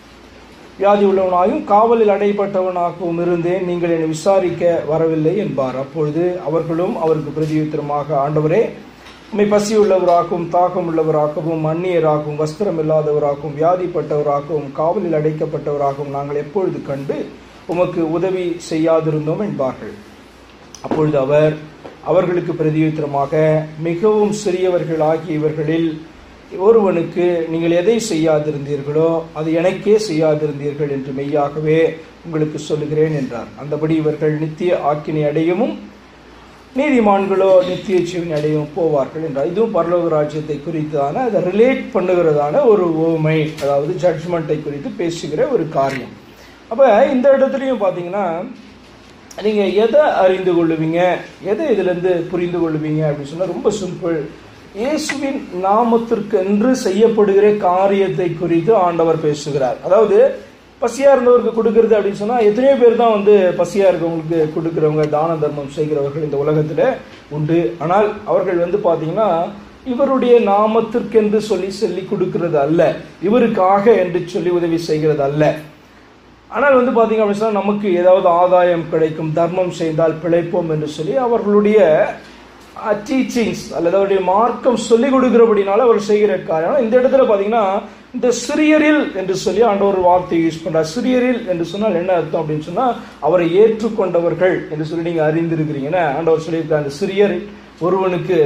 வியாதி உள்ளவனாயும் காவலில் அடைப்பட்டவனாகவும் இருந்தேன், நீங்கள் என்னை விசாரிக்க வரவில்லை என்பார். அப்பொழுது அவர்களும் அவருக்கு பிரதியுத்தரமாக, ஆண்டவரே, உம்மை பசியுள்ளவராகவும் தாகம் உள்ளவராகவும் அந்நியராகவும் வஸ்திரம் இல்லாதவராகவும் வியாதிப்பட்டவராகவும் காவலில் அடைக்கப்பட்டவராகவும் நாங்கள் எப்பொழுது கண்டு உமக்கு உதவி செய்யாதிருந்தோம் என்பார்கள். அப்பொழுது அவர் அவர்களுக்கு பிரதியுத்தரமாக, மிகவும் சிறியவர்களாகிய இவர்களில் ஒருவனுக்கு நீங்கள் எதை செய்யாதிருந்தீர்களோ அது எனக்கே செய்யாதிருந்தீர்கள் என்று மெய்யாகவே உங்களுக்கு சொல்லுகிறேன் என்றார். அந்தபடி இவர்கள் நித்திய ஆக்கினை அடையவும் நீதிமான்களோ நித்திய ஜீவனை அடையவும் போவார்கள் என்றார். இதுவும் பரலோக ராஜ்யத்தை குறித்தான அதை ரிலேட் பண்ணுகிறதான ஒரு ஓமை, அதாவது ஜட்ஜ்மெண்ட்டை குறித்து பேசுகிற ஒரு காரியம். அப்போ இந்த இடத்துலையும் பார்த்தீங்கன்னா நீங்கள் எதை அறிந்து கொள்ளுவீங்க, எதை இதிலேருந்து புரிந்து கொள்ளுவீங்க அப்படின்னு சொன்னால் ரொம்ப சிம்பிள். இயேசுவின் நாமத்திற்கு என்று செய்யப்படுகிற காரியத்தை குறித்து ஆண்டவர் பேசுகிறார். அதாவது பசியாக இருந்தவருக்கு கொடுக்கறது அப்படின்னு சொன்னால் எத்தனையோ பேர் தான் வந்து பசியாக இருக்கவங்களுக்கு கொடுக்குறவங்க, தான தர்மம் செய்கிறவர்கள் இந்த உலகத்தில் உண்டு. ஆனால் அவர்கள் வந்து பார்த்தீங்கன்னா இவருடைய நாமத்திற்கென்று சொல்லி சொல்லி கொடுக்கிறது அல்ல, இவருக்காக என்று சொல்லி உதவி செய்கிறது அல்ல. ஆனால் வந்து பார்த்தீங்க அப்படின்னு சொன்னால் நமக்கு ஏதாவது ஆதாயம் கிடைக்கும், தர்மம் செய்தால் பிழைப்போம் என்று சொல்லி அவர்களுடைய டீச்சிங்ஸ் அல்லது அவருடைய மார்க்கம் சொல்லிக் கொடுக்கிறபடினால அவர் செய்கிற காரியம். இந்த இடத்துல பார்த்தீங்கன்னா இந்த சிறியரில் என்று சொல்லி ஆண்டவர் வார்த்தை யூஸ் பண்றார். சிறியரில் என்று சொன்னால் என்ன அர்த்தம் அப்படின்னு சொன்னால் அவரை ஏற்றுக்கொண்டவர்கள் என்று சொல்லி நீங்கள் அறிந்திருக்கிறீங்கன்னா ஆண்டவர் சொல்லியிருக்கார். அந்த சிறியர் ஒருவனுக்கு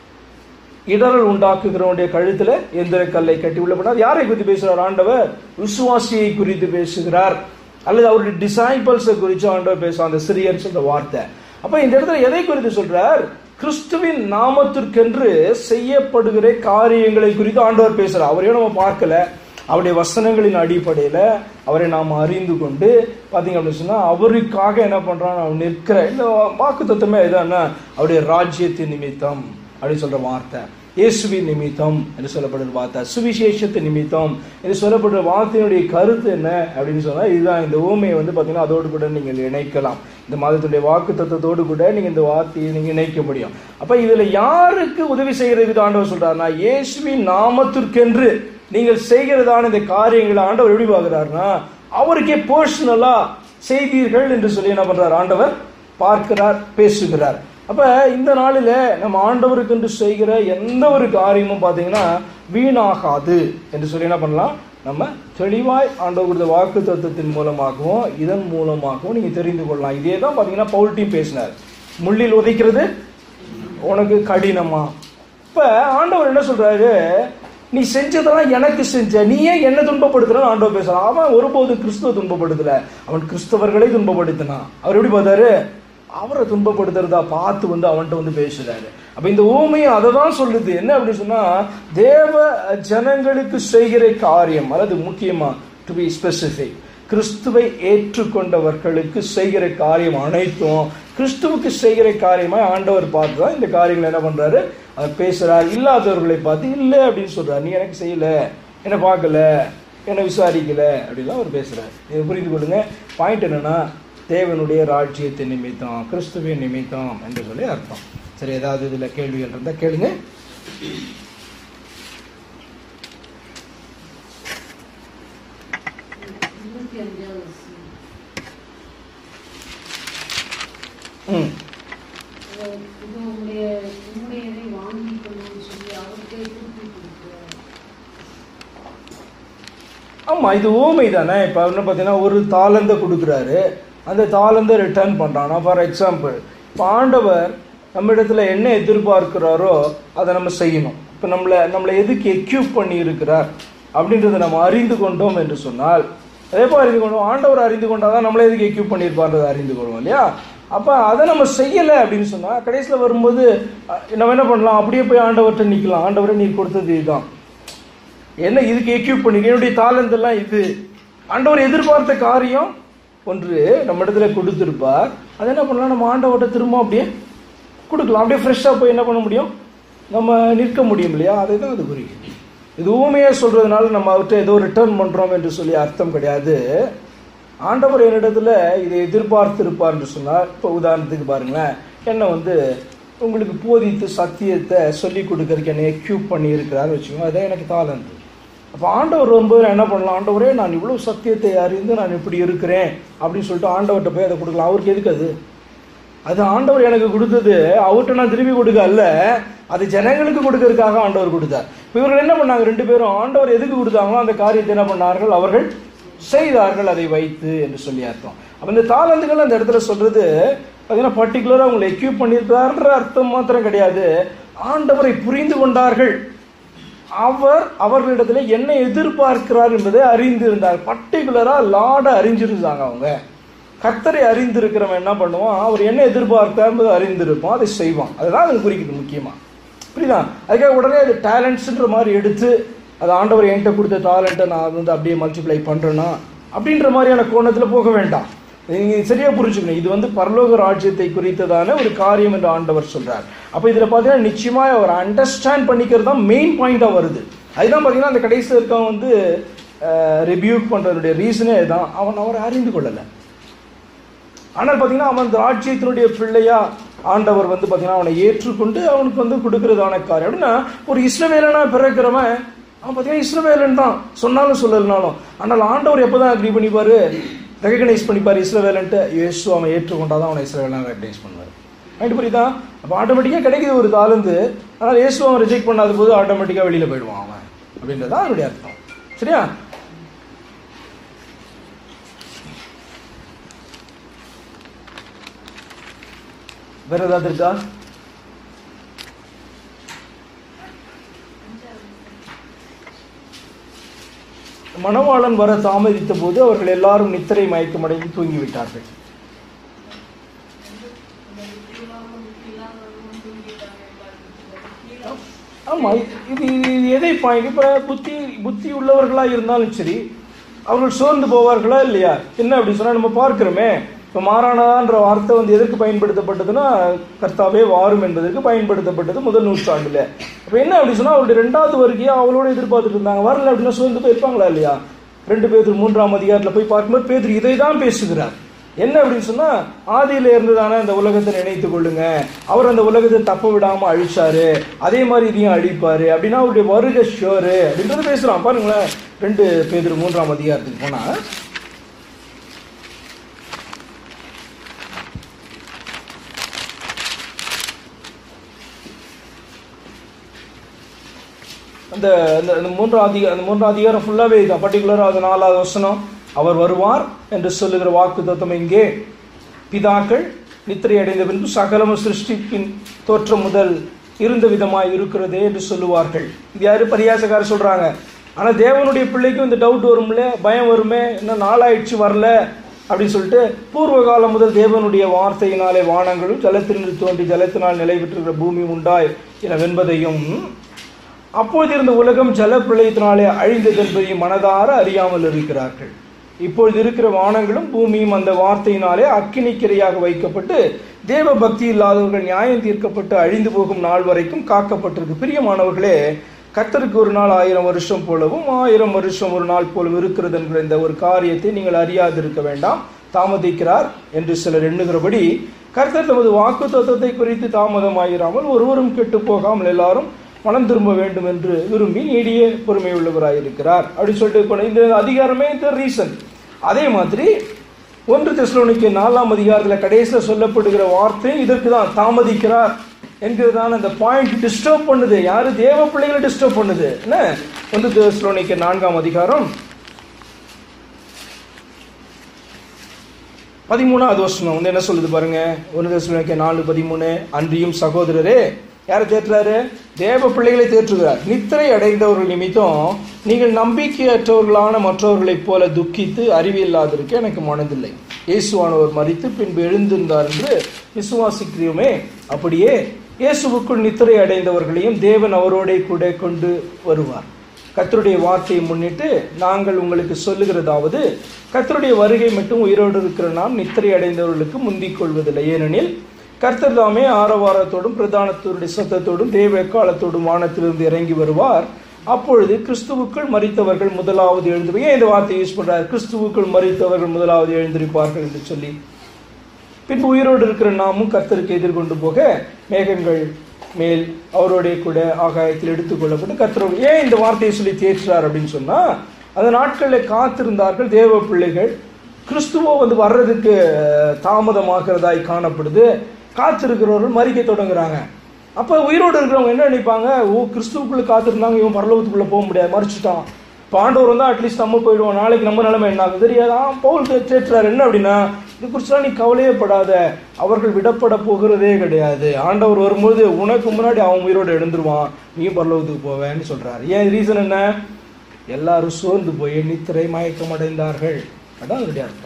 இடரல் உண்டாக்குகிறவனுடைய கழுத்துல எந்திர கல்லை கட்டி உள்ள பண்ணார். யாரை குறித்து பேசுகிறார் ஆண்டவர்? விசுவாசியை குறித்து பேசுகிறார், அல்லது அவருடைய டிசைபிள்ஸை குறித்து ஆண்டவர் பேசுகிறார். அந்த சிறியர் சொல்ற வார்த்தை. அப்ப இந்த இடத்துல எதை குறித்து சொல்றார்? கிறிஸ்துவின் நாமத்திற்கென்று செய்யப்படுகிற காரியங்களை குறித்து ஆண்டவர் பேசுறார். அவரையும் நம்ம பார்க்கல, அவருடைய வசனங்களின் அடிப்படையில அவரை நாம் அறிந்து கொண்டு பார்த்தீங்க அப்படின்னு சொன்னா அவருக்காக என்ன பண்றான், அவன் நிற்கிற இந்த வாக்கு தத்துவமே இதான அவருடைய ராஜ்யத்தின் நிமித்தம் அப்படின்னு சொல்ற வார்த்தை. இயேசுவின் நிமித்தம் என்று சொல்லப்படுற வார்த்தை, சுவிசேஷத்து நிமித்தம் என்று சொல்லப்படுற வார்த்தையினுடைய கருத்து என்ன அப்படின்னு சொன்னா இதுதான். இந்த ஊமையை வந்து பார்த்தீங்கன்னா அதோடு கூட நீங்கள் இணைக்கலாம். இந்த மாதத்துடைய வாக்கு தத்துவத்தோடு கூட நீங்க இந்த வார்த்தையை நீங்க இணைக்க முடியும். அப்ப இதுல யாருக்கு உதவி செய்யறதுக்கு ஆண்டவர் சொல்றாருன்னா, இயேசுவின் நாமத்திற்கென்று நீங்கள் செய்கிறதான இந்த காரியங்களை ஆண்டவர் எப்படி பார்க்கிறாருன்னா, அவருக்கே பர்சனலா செய்தீர்கள் என்று சொல்லி என்ன பண்றார் ஆண்டவர் பார்க்கிறார், பேசுகிறார். அப்ப இந்த நாளில நம்ம ஆண்டவருக்கு என்று செய்கிற எந்த ஒரு காரியமும் பார்த்தீங்கன்னா வீணாகாது என்று சொல்லி என்ன பண்ணலாம், நம்ம தெளிவாய் ஆண்டவர் கொடுத்த வாக்கு தத்துவத்தின் மூலமாகவும் இதன் மூலமாகவும் நீங்க தெரிந்து கொள்ளலாம். இதே தான் பார்த்தீங்கன்னா பவுல்டையும் பேசினார், முள்ளில் உதைக்கிறது உனக்கு கடினமா. இப்ப ஆண்டவர் என்ன சொல்றாரு, நீ செஞ்சதெல்லாம் எனக்கு செஞ்ச, நீ ஏன் என்ன துன்பப்படுத்துற ஆண்டவர் பேசுறான். அவன் ஒருபோது கிறிஸ்துவ துன்பப்படுத்தல, அவன் கிறிஸ்தவர்களை துன்பப்படுத்தினான். அவர் எப்படி பார்த்தாரு, அவரை துன்பப்படுத்துறதா பார்த்து வந்து அவன்கிட்ட வந்து பேசுறாரு. அப்ப இந்த ஊமையும் அதை தான் சொல்லுது. என்ன அப்படின்னு சொன்னா, தேவ ஜனங்களுக்கு செய்கிற காரியம், அல்லது முக்கியமா டு பி ஸ்பெசிபிக், கிறிஸ்துவை ஏற்றுக்கொண்டவர்களுக்கு செய்கிற காரியம் அனைத்தும் கிறிஸ்துவுக்கு செய்கிற காரியமா ஆண்டவர் பார்த்து தான் இந்த காரியங்களை என்ன பண்றாரு, அவர் பேசுறார். இல்லாதவர்களை பார்த்து இல்லை அப்படின்னு சொல்றாரு, நீ எனக்கு செய்யல, என்னை பார்க்கல, என்னை விசாரிக்கல அப்படிலாம் அவர் பேசுறாரு. இதை புரிந்து கொள்ளுங்க. பாயிண்ட் என்னன்னா, தேவனுடைய ராஜ்யத்தின் நிமித்தம், கிறிஸ்துவின் நிமித்தம் என்று சொல்லி அர்த்தம். சரி, ஏதாவது இதுல கேள்விகள் இருந்தா கேளுங்க. ம் ஆமா, இது ஊமை தானே. இப்ப என்ன பார்த்தீங்கன்னா, ஒரு தாளந்தை கொடுக்குறாரு, அந்த தாளந்தை ரிட்டர்ன் பண்றானா. ஃபார் எக்ஸாம்பிள், இப்போ ஆண்டவர் நம்ம இடத்துல என்ன எதிர்பார்க்கிறாரோ அதை நம்ம செய்யணும். இப்போ நம்மளை நம்மளை எதுக்கு எக்யூப் பண்ணி இருக்கிறார் அப்படின்றத நம்ம அறிந்து கொண்டோம் என்று சொன்னால், அதே போல் அறிந்து கொண்டோம், ஆண்டவர் அறிந்து கொண்டாதான் நம்மளை எதுக்கு எக்யூப் பண்ணியிருப்பார்ன்றதை அறிந்து கொள்வோம் இல்லையா. அப்போ அதை நம்ம செய்யலை அப்படின்னு சொன்னால் கடைசியில் வரும்போது நம்ம என்ன பண்ணலாம், அப்படியே போய் ஆண்டவர்கிட்ட நிற்கலாம். ஆண்டவரை நீர் கொடுத்தது இதுதான், என்ன இதுக்கு எக்யூப் பண்ணி, என்னுடைய தாளந்தெல்லாம் இது. ஆண்டவர் எதிர்பார்த்த காரியம் ஒன்று நம்ம இடத்துல கொடுத்துருப்பார், அதை என்ன பண்ணலாம், நம்ம ஆண்டவர்கிட்ட திரும்ப அப்படியே கொடுக்கலாம். அப்படியே ஃப்ரெஷ்ஷாக போய் என்ன பண்ண முடியும், நம்ம நிற்க முடியும் இல்லையா. அதை தான் அது குறிக்கும். இது ஊமையே சொல்றதுனால நம்ம அவர்கிட்ட ஏதோ ரிட்டர்ன் பண்றோம் என்று சொல்லி அர்த்தம் கிடையாது. ஆண்டவர் என்னிடத்துல இதை எதிர்பார்த்து இருப்பார் என்று சொன்னார். இப்போ உதாரணத்துக்கு பாருங்களேன், என்னை வந்து உங்களுக்கு போதித்து சத்தியத்தை சொல்லி கொடுக்கறதுக்கு என்னை எக்யூப் பண்ணி இருக்கிறாரு வச்சுக்கோங்க, அதே எனக்கு தாளந்து. அப்போ ஆண்டவர் வரும்போது நான் என்ன பண்ணலாம், ஆண்டவரே நான் இவ்வளோ சத்தியத்தை அறிந்து நான் இப்படி இருக்கிறேன் அப்படின்னு சொல்லிட்டு ஆண்டவர்கிட்ட போய் அதை கொடுக்கலாம். அவருக்கு எதுக்கு அது அது ஆண்டவர் எனக்கு கொடுத்தது, அவர்கிட்ட நான் திரும்பி கொடுக்க அல்ல, அது ஜனங்களுக்கு கொடுக்கறதுக்காக ஆண்டவர் கொடுத்தார். இப்போ இவர்கள் என்ன பண்ணாங்க, ரெண்டு பேரும் ஆண்டவர் எதுக்கு கொடுத்தாங்களோ அந்த காரியத்தை என்ன பண்ணார்கள், அவர்கள் செய்தார்கள் அதை வைத்து என்று சொல்லி அர்த்தம். அப்போ இந்த தாளந்துகள் அந்த இடத்துல சொல்றது பார்த்தீங்கன்னா பர்டிகுலராக அவங்களை எக்யூப் பண்ணியிருக்காருன்ற அர்த்தம் மாத்திரம் கிடையாது. ஆண்டவரை புரிந்து கொண்டார்கள், அவர் அவர்களிடத்துல என்ன எதிர்பார்க்கிறார் என்பதை அறிந்திருந்தார். பர்டிகுலரா லார்ட அறிஞ்சிருந்தாங்க. அவங்க கர்த்தரை அறிந்திருக்கிறவன் என்ன பண்ணுவான், அவர் என்ன எதிர்பார்த்தார் என்பதை அறிந்திருப்பான், அதை செய்வான். அதுதான் அது குறிக்குது முக்கியமா, புரியுதா. அதுக்காக உடனே அது டேலண்ட்ஸ்ன்ற மாதிரி எடுத்து அது ஆண்டவர் என்கிட்ட கொடுத்த டேலண்ட்டை நான் வந்து அப்படியே மல்டிப்ளை பண்றேன்னா அப்படின்ற மாதிரியான கோணத்தில் போக வேண்டாம். நீங்க சரியா புரிஞ்சுக்கணும், இது வந்து பரலோக ராஜ்யத்தை குறித்ததான ஒரு காரியம் என்று ஆண்டவர் சொல்றார். அப்ப இதுல பாத்தீங்கன்னா நிச்சயமா அவர் அண்டர்ஸ்டாண்ட் பண்ணிக்கிறது தான் மெயின் பாயிண்டா வருது. அதுதான் பாத்தீங்கன்னா அந்த கடைசியில் இருக்கவன் வந்து ரிபியூக் பண்றதுடைய ரீசனே தான், அவன் அவரை அறிந்து கொள்ளல. ஆனால் பாத்தீங்கன்னா அவன் அந்த ராஜ்யத்தினுடைய பிள்ளையா ஆண்டவர் வந்து பாத்தீங்கன்னா அவனை ஏற்றுக்கொண்டு அவனுக்கு வந்து கொடுக்கறதான காரியம். அப்படின்னா ஒரு இஸ்ரவேலனா பிறக்கிறவன் அவன் பாத்தீங்கன்னா இஸ்ரவேலன் தான், சொன்னாலும் சொல்லலனாலும். ஆனால் ஆண்டவர் எப்பதான் அக்ரி பண்ணிப்பாரு, ரெகனைஸ் பண்ணிப்பார் இஸ்ரவேலன்ட்டு, இயேசு அவன் ஏற்றுக்கொண்டாதான் அவனை இஸ்ரவேலன் ரெகனைஸ் பண்ணுவார். ரைட்டு, புரியுதா. அப்போ ஆட்டோமேட்டிக்காக கிடைக்குது ஒரு தாளந்து, ஆனால் இயேசு அவன் ரிஜெக்ட் பண்ணாத போது ஆட்டோமேட்டிக்காக வெளியில் போயிடுவான் அவன், அப்படின்றதான் அவனுடைய அர்த்தம். சரியா. வேற ஏதாவது இருக்கா? மணவாளன் வர தாமதித்த போது அவர்கள் எல்லாரும் நித்திரை மயக்கமடைந்து தூங்கிவிட்டார்கள். ஆமா, இது எதை பாயிண்ட், இப்ப புத்தி புத்தி உள்ளவர்களா இருந்தாலும் சரி அவர்கள் சோர்ந்து போவார்களா இல்லையா. என்ன அப்படி சொன்னா நம்ம பார்க்கிறோமே, இப்போ மாறானதான்ற வார்த்தை வந்து எதற்கு பயன்படுத்தப்பட்டதுன்னா கர்த்தாவே வாரும் என்பதற்கு பயன்படுத்தப்பட்டது முதல் நூற்றாண்டுல. இப்போ என்ன அப்படி சொன்னா அவருடைய ரெண்டாவது வருகையை அவளோட எதிர்பார்த்துட்டு இருந்தாங்க. வரல அப்படின்னா சோர்ந்து போயிருப்பாங்களா இல்லையா? ரெண்டு பேர் மூன்றாம் அதிகாரத்தில் போய் பார்க்கும்போது பேதுரு இதை தான் பேசுகிறார். என்ன அப்படின்னு சொன்னா ஆதியில இருந்துதானே அந்த உலகத்தை நினைத்துக் கொள்ளுங்க, அவர் அந்த உலகத்தை தப்ப விடாம அழிச்சாரு, அதே மாதிரி இதையும் அழிப்பாரு அப்படின்னா அவருடைய வருகை ஷோரு அப்படின்றது பேசுறான். பாருங்களேன், ரெண்டு பேதுரு மூன்றாம் அதிகாரத்துக்கு போனா அந்த அந்த மூன்றாம் அதிகாரம் அந்த மூன்றாம் அதிகாரம் ஃபுல்லாவே இதுதான். பர்டிகுலரா அது நாலாவது வசனம், அவர் வருவார் என்று சொல்லுகிற வாக்கு தத்துவம் இங்கே பிதாக்கள் நித்திரை அடைந்த பின்பு சகலமும் சிருஷ்டிப்பின் தோற்றம் முதல் இருந்த விதமாய் இருக்கிறதே என்று சொல்லுவார்கள். இது யாரு பரியாசக்காரர் சொல்றாங்க. ஆனா தேவனுடைய பிள்ளைக்கும் இந்த டவுட் வரும்ல, பயம் வருமே, இன்னும் நாளாயிடுச்சு வரல அப்படின்னு சொல்லிட்டு பூர்வ காலம் முதல் தேவனுடைய வார்த்தையினாலே வானங்களும் ஜலத்தினில் தோன்றி ஜலத்தினால் நிலை பெற்றிருக்கிற பூமி உண்டாய் எனவென்பதையும் அப்போது இருந்த உலகம் ஜல பிரளயத்தினாலே அழிந்தது என்பதையும் மனதார அறியாமல் இருக்கிறார்கள். இப்பொழுது இருக்கிற வானங்களும் பூமியும் அந்த வார்த்தையினாலே அக்கினிக்கிரையாக வைக்கப்பட்டு தேவ பக்தி இல்லாதவர்கள் நியாயம் தீர்க்கப்பட்டு அழிந்து போகும் நாள் வரைக்கும் காக்கப்பட்டிருக்கு. பிரியமானவர்களே, கர்த்தருக்கு ஒரு நாள் ஆயிரம் வருஷம் போலவும் ஆயிரம் வருஷம் ஒரு நாள் போலவும் இருக்கிறது என்கிற இந்த ஒரு காரியத்தை நீங்கள் அறியாதிருக்க வேண்டாம், தாமதிக்கிறார் என்று சிலர் எண்ணுகிறபடி கர்த்தர் தமது வாக்கு தத்துவத்தை குறித்து தாமதமாயிராமல் ஒருவரும் கெட்டு போகாமல் எல்லாரும் மனம் திரும்ப வேண்டும் என்று விரும்பி நீடிய பொறுமை உள்ளவராயிருக்கிறார் அப்படின்னு சொல்லிட்டு இந்த அதிகாரமே இந்த ரீசன். அதே மாதிரி ஒன்று தெசலோனிக்கேயர் நாலாம் அதிகாரத்தில் கடைசியில் சொல்லப்படுகிற வார்த்தை இதற்கு தான், தாமதிக்கிறார் என்கிறதான அந்த பாயிண்ட் டிஸ்டர்ப் பண்ணுது. யாரு? தேவ பிள்ளைகளை டிஸ்டர்ப் பண்ணுது. என்ன? ஒன்று தெசலோனிக்கேயர் நான்காம் அதிகாரம் பதிமூணாவது வசனம் வந்து என்ன சொல்லுது பாருங்க. ஒன்று தெசலோனிக்கேயர் நாலு பதிமூணு, அன்றியும் சகோதரரே, யாரை தேற்றுறாரு? தேவ பிள்ளைகளை தேற்றுகிறார். நித்திரை அடைந்தவர்கள் நிமித்தம் நீங்கள் நம்பிக்கையற்றவர்களான மற்றவர்களைப் போல துக்கித்து அறிவியல்லாதிருக்க எனக்கு மனதில்லை. இயேசுவானவர் மரித்து பின்பு எழுந்திருந்தார் என்று விசுவாசிக்கிறோமே, அப்படியே இயேசுவுக்குள் நித்திரை அடைந்தவர்களையும் தேவன் அவரோட கூட கொண்டு வருவார். கர்த்தருடைய வார்த்தையை முன்னிட்டு நாங்கள் உங்களுக்கு சொல்லுகிறதாவது, கர்த்தருடைய வருகை மட்டும் உயிரோடு இருக்கிற நாம் நித்திரை அடைந்தவர்களுக்கு முந்திக் கொள்வதில்லை. ஏனெனில் கர்த்தர் தாமே ஆரவாரத்தோடும் பிரதானத்தோருடைய சத்தத்தோடும் தேவ எக்காலத்தோடும் வானத்திலிருந்து இறங்கி வருவார். அப்பொழுது கிறிஸ்துவுக்குள் மரித்தவர்கள் முதலாவது எழுந்து, ஏன் இந்த வார்த்தை யூஸ் பண்றார்? கிறிஸ்துவுக்குள் மரித்தவர்கள் முதலாவது எழுந்திருப்பார்கள் என்று சொல்லி, பின்பு உயிரோடு இருக்கிற நாமும் கர்த்தருக்கு எதிர்கொண்டு போக மேகங்கள் மேல் அவருடைய கூட ஆகாயத்தில் எடுத்துக்கொள்ளப்பட்டு கர்த்தரோடு. ஏன் இந்த வார்த்தையை சொல்லி தேற்றார் அப்படின்னு சொன்னா, அந்த நாட்களில் காத்திருந்தார்கள் தேவ பிள்ளைகள். கிறிஸ்துவோ வந்து வர்றதுக்கு தாமதமாகிறதாய் காணப்படுது. காத்திருக்கிறவர்கள் மறிக்க தொடங்குறாங்க. அப்போ உயிரோடு இருக்கிறவங்க என்ன நினைப்பாங்க? ஓ, கிறிஸ்துவுக்குள்ள காத்திருந்தாங்க, இவன் பரலோகத்துக்குள்ள போக முடியாது, மறிச்சுட்டான். இப்போ ஆண்டவர் வந்தால் அட்லீஸ்ட் நம்ம போயிடுவோம், நாளைக்கு நம்ம நிலைமை என்ன ஆகுது தெரியாது. பவுல் தேற்றார் என்ன அப்படின்னா, இது குறிச்சுலாம் நீ கவலையே படாத, அவர்கள் விடப்பட போகிறதே கிடையாது. ஆண்டவர் வரும்போது உனக்கு முன்னாடி அவன் உயிரோடு எழுந்துருவான், நீயும் பரலோகத்துக்கு போவேன்னு சொல்றாரு. ஏன் ரீசன் என்ன? எல்லாரும் சோர்ந்து போய் நித்திரை மயக்கம் அடைந்தார்கள். அதான் அதனுடைய அர்த்தம்.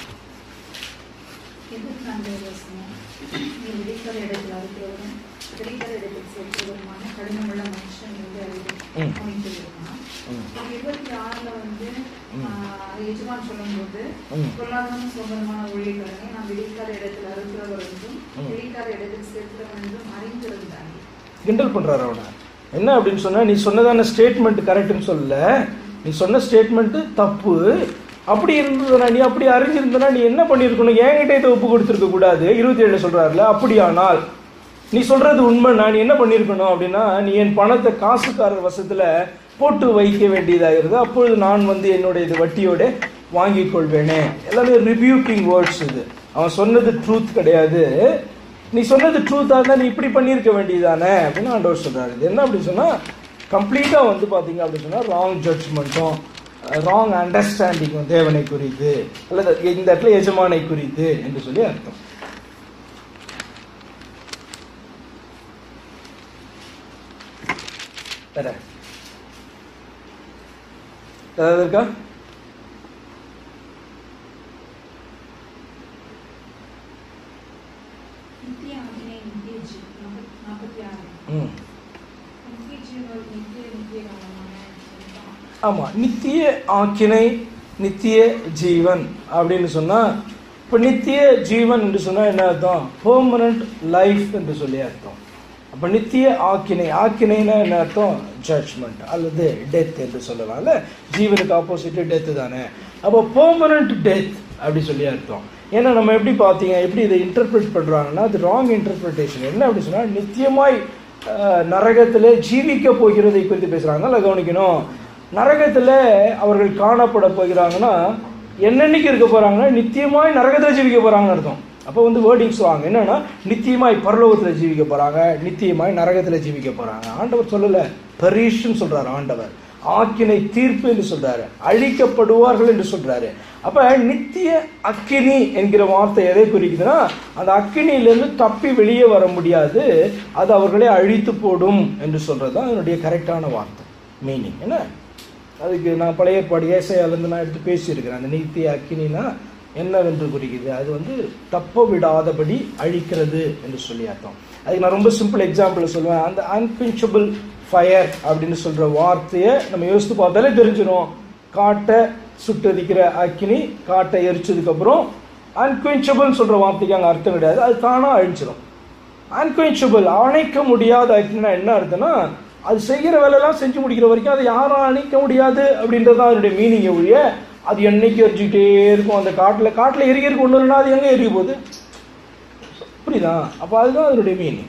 கிண்டல் பண்றாரு அவனை. என்ன அப்படின்னு சொன்னா, நீ சொன்னதான ஸ்டேட்மெண்ட் கரெக்ட்னு சொல்லல, நீ சொன்ன ஸ்டேட்மெண்ட் தப்பு. அப்படி இருந்ததுனா, நீ அப்படி அறிஞ்சிருந்தனா நீ என்ன பண்ணிருக்கணும்? என்கிட்ட இதை ஒப்பு கொடுத்துருக்க கூடாது. இருபத்தி ஏழு சொல்றாருல, அப்படியானால் நீ சொல்றது உண்மைன்னா நீ என்ன பண்ணிருக்கணும் அப்படின்னா, நீ என் பணத்தை காசுக்காரர் வசத்துல போட்டு வைக்க வேண்டியதாகிறது. அப்பொழுது நான் வந்து என்னுடைய இது வட்டியோட வாங்கி கொள்வேனே. எல்லாமே ரிபியூக்கிங் வேர்ட்ஸ். இது அவன் சொன்னது ட்ரூத் கிடையாது. நீ சொன்னது ட்ரூத்தா இருந்தா நீ இப்படி பண்ணியிருக்க வேண்டியதானே அப்படின்னு ஆண்டவர் சொல்றாரு. இது என்ன அப்படின்னு சொன்னா, கம்ப்ளீட்டா வந்து பாத்தீங்க அப்படின்னு சொன்னா ராங் ஜட்ஜ்மெண்ட்டும் ராங் அண்டர்ஸ்டாண்டிங்கும் தேவனை குறித்து அல்லது இந்த இடத்துல எஜமானை குறித்து என்று சொல்லி அர்த்தம். வேற ஏதாவது இருக்கா? ஆமா, நித்திய ஆக்கினை நித்திய ஜீவன் அப்படின்னு சொன்னா இப்போ நித்திய ஜீவன் என்று சொன்னால் என்ன அர்த்தம்? பெர்மனன்ட் லைஃப் என்று சொல்லி அர்த்தம். அப்போ நித்திய ஆக்கினை, ஆக்கினைன்னா என்ன அர்த்தம்? ஜட்ஜ்மெண்ட் அல்லது டெத் என்று சொல்லலாம்ல. ஜீவனுக்கு ஆப்போசிட் டெத்து தானே. அப்போ பெர்மனன்ட் டெத் அப்படி சொல்லி அர்த்தம். ஏன்னா நம்ம எப்படி பார்த்தீங்க, எப்படி இதை இன்டர்பிரேட் பண்ணுறாங்கன்னா அது ராங் இன்டர்பிரிட்டேஷன். என்ன அப்படி சொன்னால் நித்தியமாய் நரகத்தில் ஜீவிக்க போகிறதை குறித்து பேசுகிறாங்க. அதை கவனிக்கணும். நரகத்தில் அவர்கள் காணப்பட போகிறாங்கன்னா என்னன்னைக்கு இருக்க போகிறாங்கன்னா நித்தியமாய் நரகத்தில் ஜீவிக்க போகிறாங்கன்னு அர்த்தம். அப்போ வந்து வேர்டிங்ஸ் வாங்க என்னன்னா நித்தியமாய் பரலோகத்தில் ஜீவிக்க போகிறாங்க, நித்தியமாய் நரகத்தில் ஜீவிக்க போகிறாங்க. ஆண்டவர் சொல்லலை, பரீஷ்ன்னு சொல்கிறார் ஆண்டவர். ஆக்கினை தீர்ப்பு என்று சொல்றாரு, அழிக்கப்படுவார்கள் என்று சொல்றாரு. அப்ப நித்திய அக்கினி என்கிற வார்த்தை எதை குறிக்குதுன்னா அந்த அக்கினியிலிருந்து தப்பி வெளியே வர முடியாது, அது அவர்களை அழித்து போடும் என்று சொல்றதுதான் அதனுடைய கரெக்டான வார்த்தை மீனிங். என்ன அதுக்கு நான் பழைய பாடி ஏசாயாலேருந்து நான் எடுத்து பேசியிருக்கிறேன். அந்த நித்திய அக்கினா என்னவென்று குறிக்குது, அது வந்து தப்ப விடாதபடி அழிக்கிறது என்று சொல்லி அர்த்தம். அதுக்கு நான் ரொம்ப சிம்பிள் எக்ஸாம்பிள் சொல்லுவேன். அந்த அன்குவென்ச்சபிள் ஃபயர் அப்படின்னு சொல்ற வார்த்தையை நம்ம யோசித்து பார்த்தாலே தெரிஞ்சிடும். காட்டை சுட்டரிக்கிற அக்கினி, காட்டை எரிச்சதுக்கு அப்புறம் அன்குவென்ச்சபிள் சொல்ற வார்த்தைக்கு அங்கே அர்த்தம் கிடையாது, அது தானா அழிச்சிடும். அன்குவென்ச்சபிள் அணைக்க முடியாத அக்கினா என்ன அர்த்தம்னா அது செய்கிற வேலையெல்லாம் செஞ்சு முடிக்கிற வரைக்கும் அதை யாரும் அணைக்க முடியாது அப்படின்றதான் அதனுடைய மீனிங். ஒழிய அது என்னைக்கு எரிஞ்சுக்கிட்டே இருக்கும். அந்த காட்டில் காட்டில் எரிக்கிறதுக்கு ஒன்று இல்லைன்னா அது எங்கே எரிய போகுது, புரியுதா? அப்போ அதுதான் அதனுடைய மீனிங்.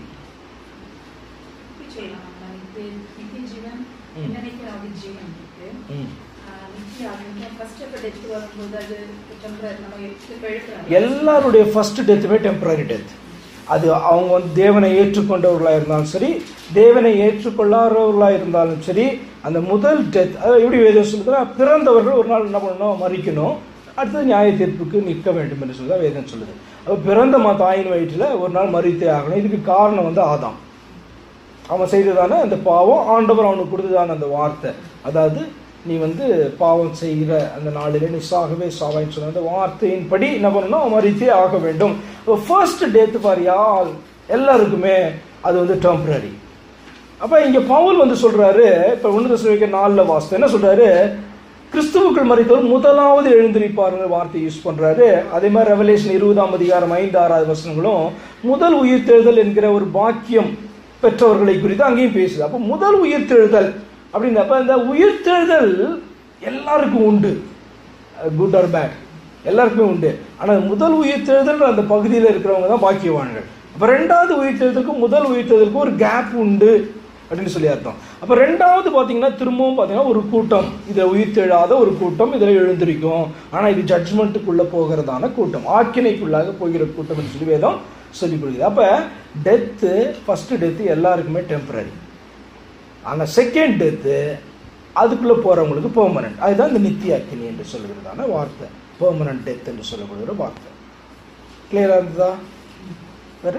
எல்லாருடைய ஃபர்ஸ்ட் டெத்துமே டெம்பரரி டெத். அது அவங்க வந்து தேவனை ஏற்றுக்கொண்டவர்களாக இருந்தாலும் சரி, தேவனை ஏற்றுக்கொள்ளாதவர்களாக இருந்தாலும் சரி, அந்த முதல் டெத் அது எப்படி வேதம் சொல்லுதுன்னா பிறந்தவர்கள் ஒரு நாள் என்ன பண்ணணும், மறிக்கணும், அடுத்தது நியாய தீர்ப்புக்கு நிற்க வேண்டும் என்று சொல்லி தான் வேதம் சொல்லுது. அப்போ பிறந்த மா தாயின் வயிற்றில் ஒரு நாள் மறித்தே ஆகணும். இதுக்கு காரணம் வந்து ஆதாம். அவன் செய்ததான அந்த பாவம், ஆண்டவர் அவனுக்கு கொடுத்ததான அந்த வார்த்தை, அதாவது நீ வந்து பாவம் செய்கிற அந்த நாளிலே நீ சாகவே சாவாயின்னு சொன்ன அந்த வார்த்தையின்படி என்ன பண்ணணும், மறித்தே ஆக வேண்டும். ஃபர்ஸ்ட் டெத் ஃபார் யால் எல்லாருக்குமே அது வந்து டெம்பரரி. அப்போ இங்கே பவுல் வந்து சொல்றாரு, இப்போ ஒன்று தெசலோனிக்கர் நாலில் வாஸ்து என்ன சொல்றாரு, கிறிஸ்துவுக்குள் மரித்தவர் முதலாவது எழுந்திருப்பாருங்கிற வார்த்தை யூஸ் பண்றாரு. அதே மாதிரி ரெவலேஷன் இருபதாம் அதிகாரம் ஐந்து ஆறாவது வசனங்களும் முதல் உயிர்த்தெழுதல் என்கிற ஒரு பாக்கியம் பெற்றவர்களை குறித்து அங்கேயும் பேசுது. அப்போ முதல் உயிர்த்தெழுதல் அப்படின்னப்ப இந்த உயிர்த்தெழுதல் எல்லாருக்கும் உண்டு, குட் ஆர் பேட் எல்லாருக்குமே உண்டு. ஆனால் முதல் உயிர்த்தெழுதல் அந்த பகுதியில் இருக்கிறவங்க தான் பாக்கியவான்கள். அப்போ ரெண்டாவது உயிர்த்தெழுதலுக்கும் முதல் உயிர்த்தெழுதலுக்கும் ஒரு கேப் உண்டு அப்படின்னு சொல்லி அர்த்தம். அப்போ ரெண்டாவது பார்த்தீங்கன்னா திரும்பவும் பார்த்தீங்கன்னா ஒரு கூட்டம், இதில் உயிர்த்தெழாத ஒரு கூட்டம் இதில் எழுந்திருக்கும். ஆனால் இது ஜட்ஜ்மெண்ட்டுக்குள்ளே போகிறதான கூட்டம், ஆக்கினைக்குள்ளாக போகிற கூட்டம் சொல்லி வேதம் சொல்லி கொடுக்குது. அப்போ டெத்து ஃபர்ஸ்ட் டெத்து எல்லாருக்குமே டெம்பரரி, ஆனால் செகண்ட் டெத்து அதுக்குள்ளே போகிறவங்களுக்கு பெர்மனன்ட். அதுதான் இந்த நித்திய அக்கினி என்று சொல்லுகிறதான வார்த்தை, பெர்மனன்ட் டெத் என்று சொல்லப்படுகிற வார்த்தை. கிளியராக இருந்ததா? வேறு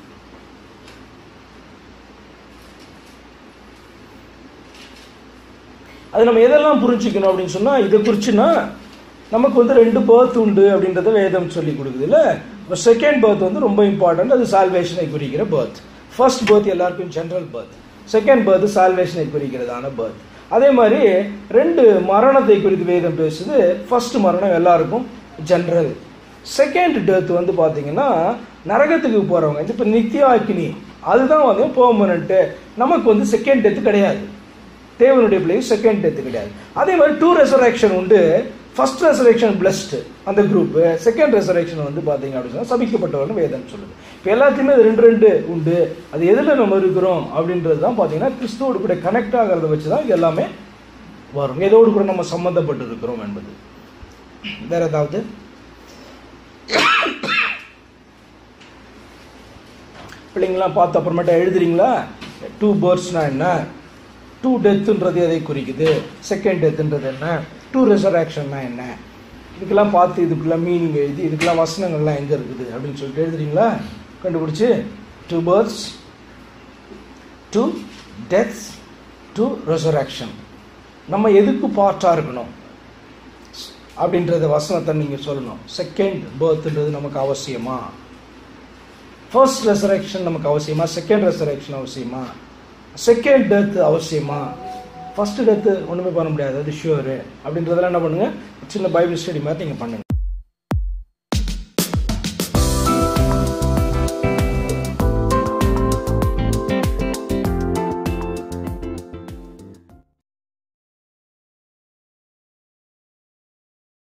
அது நம்ம எதெல்லாம் புரிஞ்சுக்கணும் அப்படின்னு சொன்னால் இதை குறிச்சுன்னா நமக்கு வந்து ரெண்டு பர்த் உண்டு அப்படின்றத வேதம் சொல்லி கொடுக்குது இல்லை. இப்போ செகண்ட் பர்த் வந்து ரொம்ப இம்பார்ட்டன்ட், அது சால்வேஷனை குறிக்கிற பர்த். ஃபர்ஸ்ட் பர்த் எல்லாருக்கும் ஜென்ரல் பர்த், செகண்ட் பர்த் சால்வேஷனை குறிக்கிறதான பர்த். அதே மாதிரி ரெண்டு மரணத்தை குறித்து வேதம் பேசுது. ஃபர்ஸ்ட் மரணம் எல்லாருக்கும் ஜென்ரல், செகண்ட் டெத் வந்து பார்த்தீங்கன்னா நரகத்துக்கு போகிறவங்க. இது இப்போ நித்திய அக்கினி அதுதான் வந்து பெர்மனன்ட்டு. நமக்கு வந்து செகண்ட் டெத்து கிடையாது, தேவனுடைய பிள்ளைக்கு செகண்ட் டெத்து கிடையாது. அதே மாதிரி டூ ரெசரக்ஷன் உண்டு. ஃபர்ஸ்ட் ரெசரக்ஷன் பிளஸ்டு அந்த குரூப்பு, செகண்ட் ரெசரக்ஷன் வந்து பார்த்தீங்க அப்படின்னு சொன்னால் சபிக்கப்பட்டவர்னு வேதம் சொல்லுது. இப்போ எல்லாத்தையுமே ரெண்டு ரெண்டு உண்டு. அது எதில் நம்ம இருக்கிறோம் அப்படின்றது தான் பார்த்தீங்கன்னா கிறிஸ்துவோடு கூட கனெக்ட் ஆகிறத வச்சு தான் இது எல்லாமே வரும், எதோடு கூட நம்ம சம்மந்தப்பட்டு இருக்கிறோம் என்பது. வேற ஏதாவது பிள்ளைங்களாம் பார்த்து அப்புறமேட்டா எழுதுறீங்களா? டூ பேர்ட்ஸ்னா என்ன, டூ டெத்துன்றது எதை குறிக்குது, செகண்ட் டெத்துன்றது என்ன, டூ ரெசரக்ஷன்னா என்ன, இதுக்கெல்லாம் பார்த்து இதுக்கெல்லாம் மீனிங் எழுதி இதுக்கெல்லாம் வசனங்கள்லாம் எங்கே இருக்குது அப்படின்னு சொல்லிட்டு எழுதுறீங்களா? கண்டுபிடிச்சி two births, two deaths, two resurrection, நம்ம எதுக்கு பார்ட்டாக இருக்கணும் அப்படின்றத வசனத்தை நீங்கள் சொல்லணும். செகண்ட் பர்த்ன்றது நமக்கு அவசியமா, ஃபர்ஸ்ட் ரெசரக்ஷன் நமக்கு அவசியமா, செகண்ட் ரெசரக்ஷன் அவசியமா, செகண்ட் டெத் அவசியமா, ஃபர்ஸ்ட் டெத்து ஒன்றுமே பண்ண முடியாது அது ஷுவரு அப்படின்றதெல்லாம் என்ன பண்ணுங்க, சின்ன பைபிள் ஸ்டடி மாதிரி நீங்கள் பண்ணுங்க.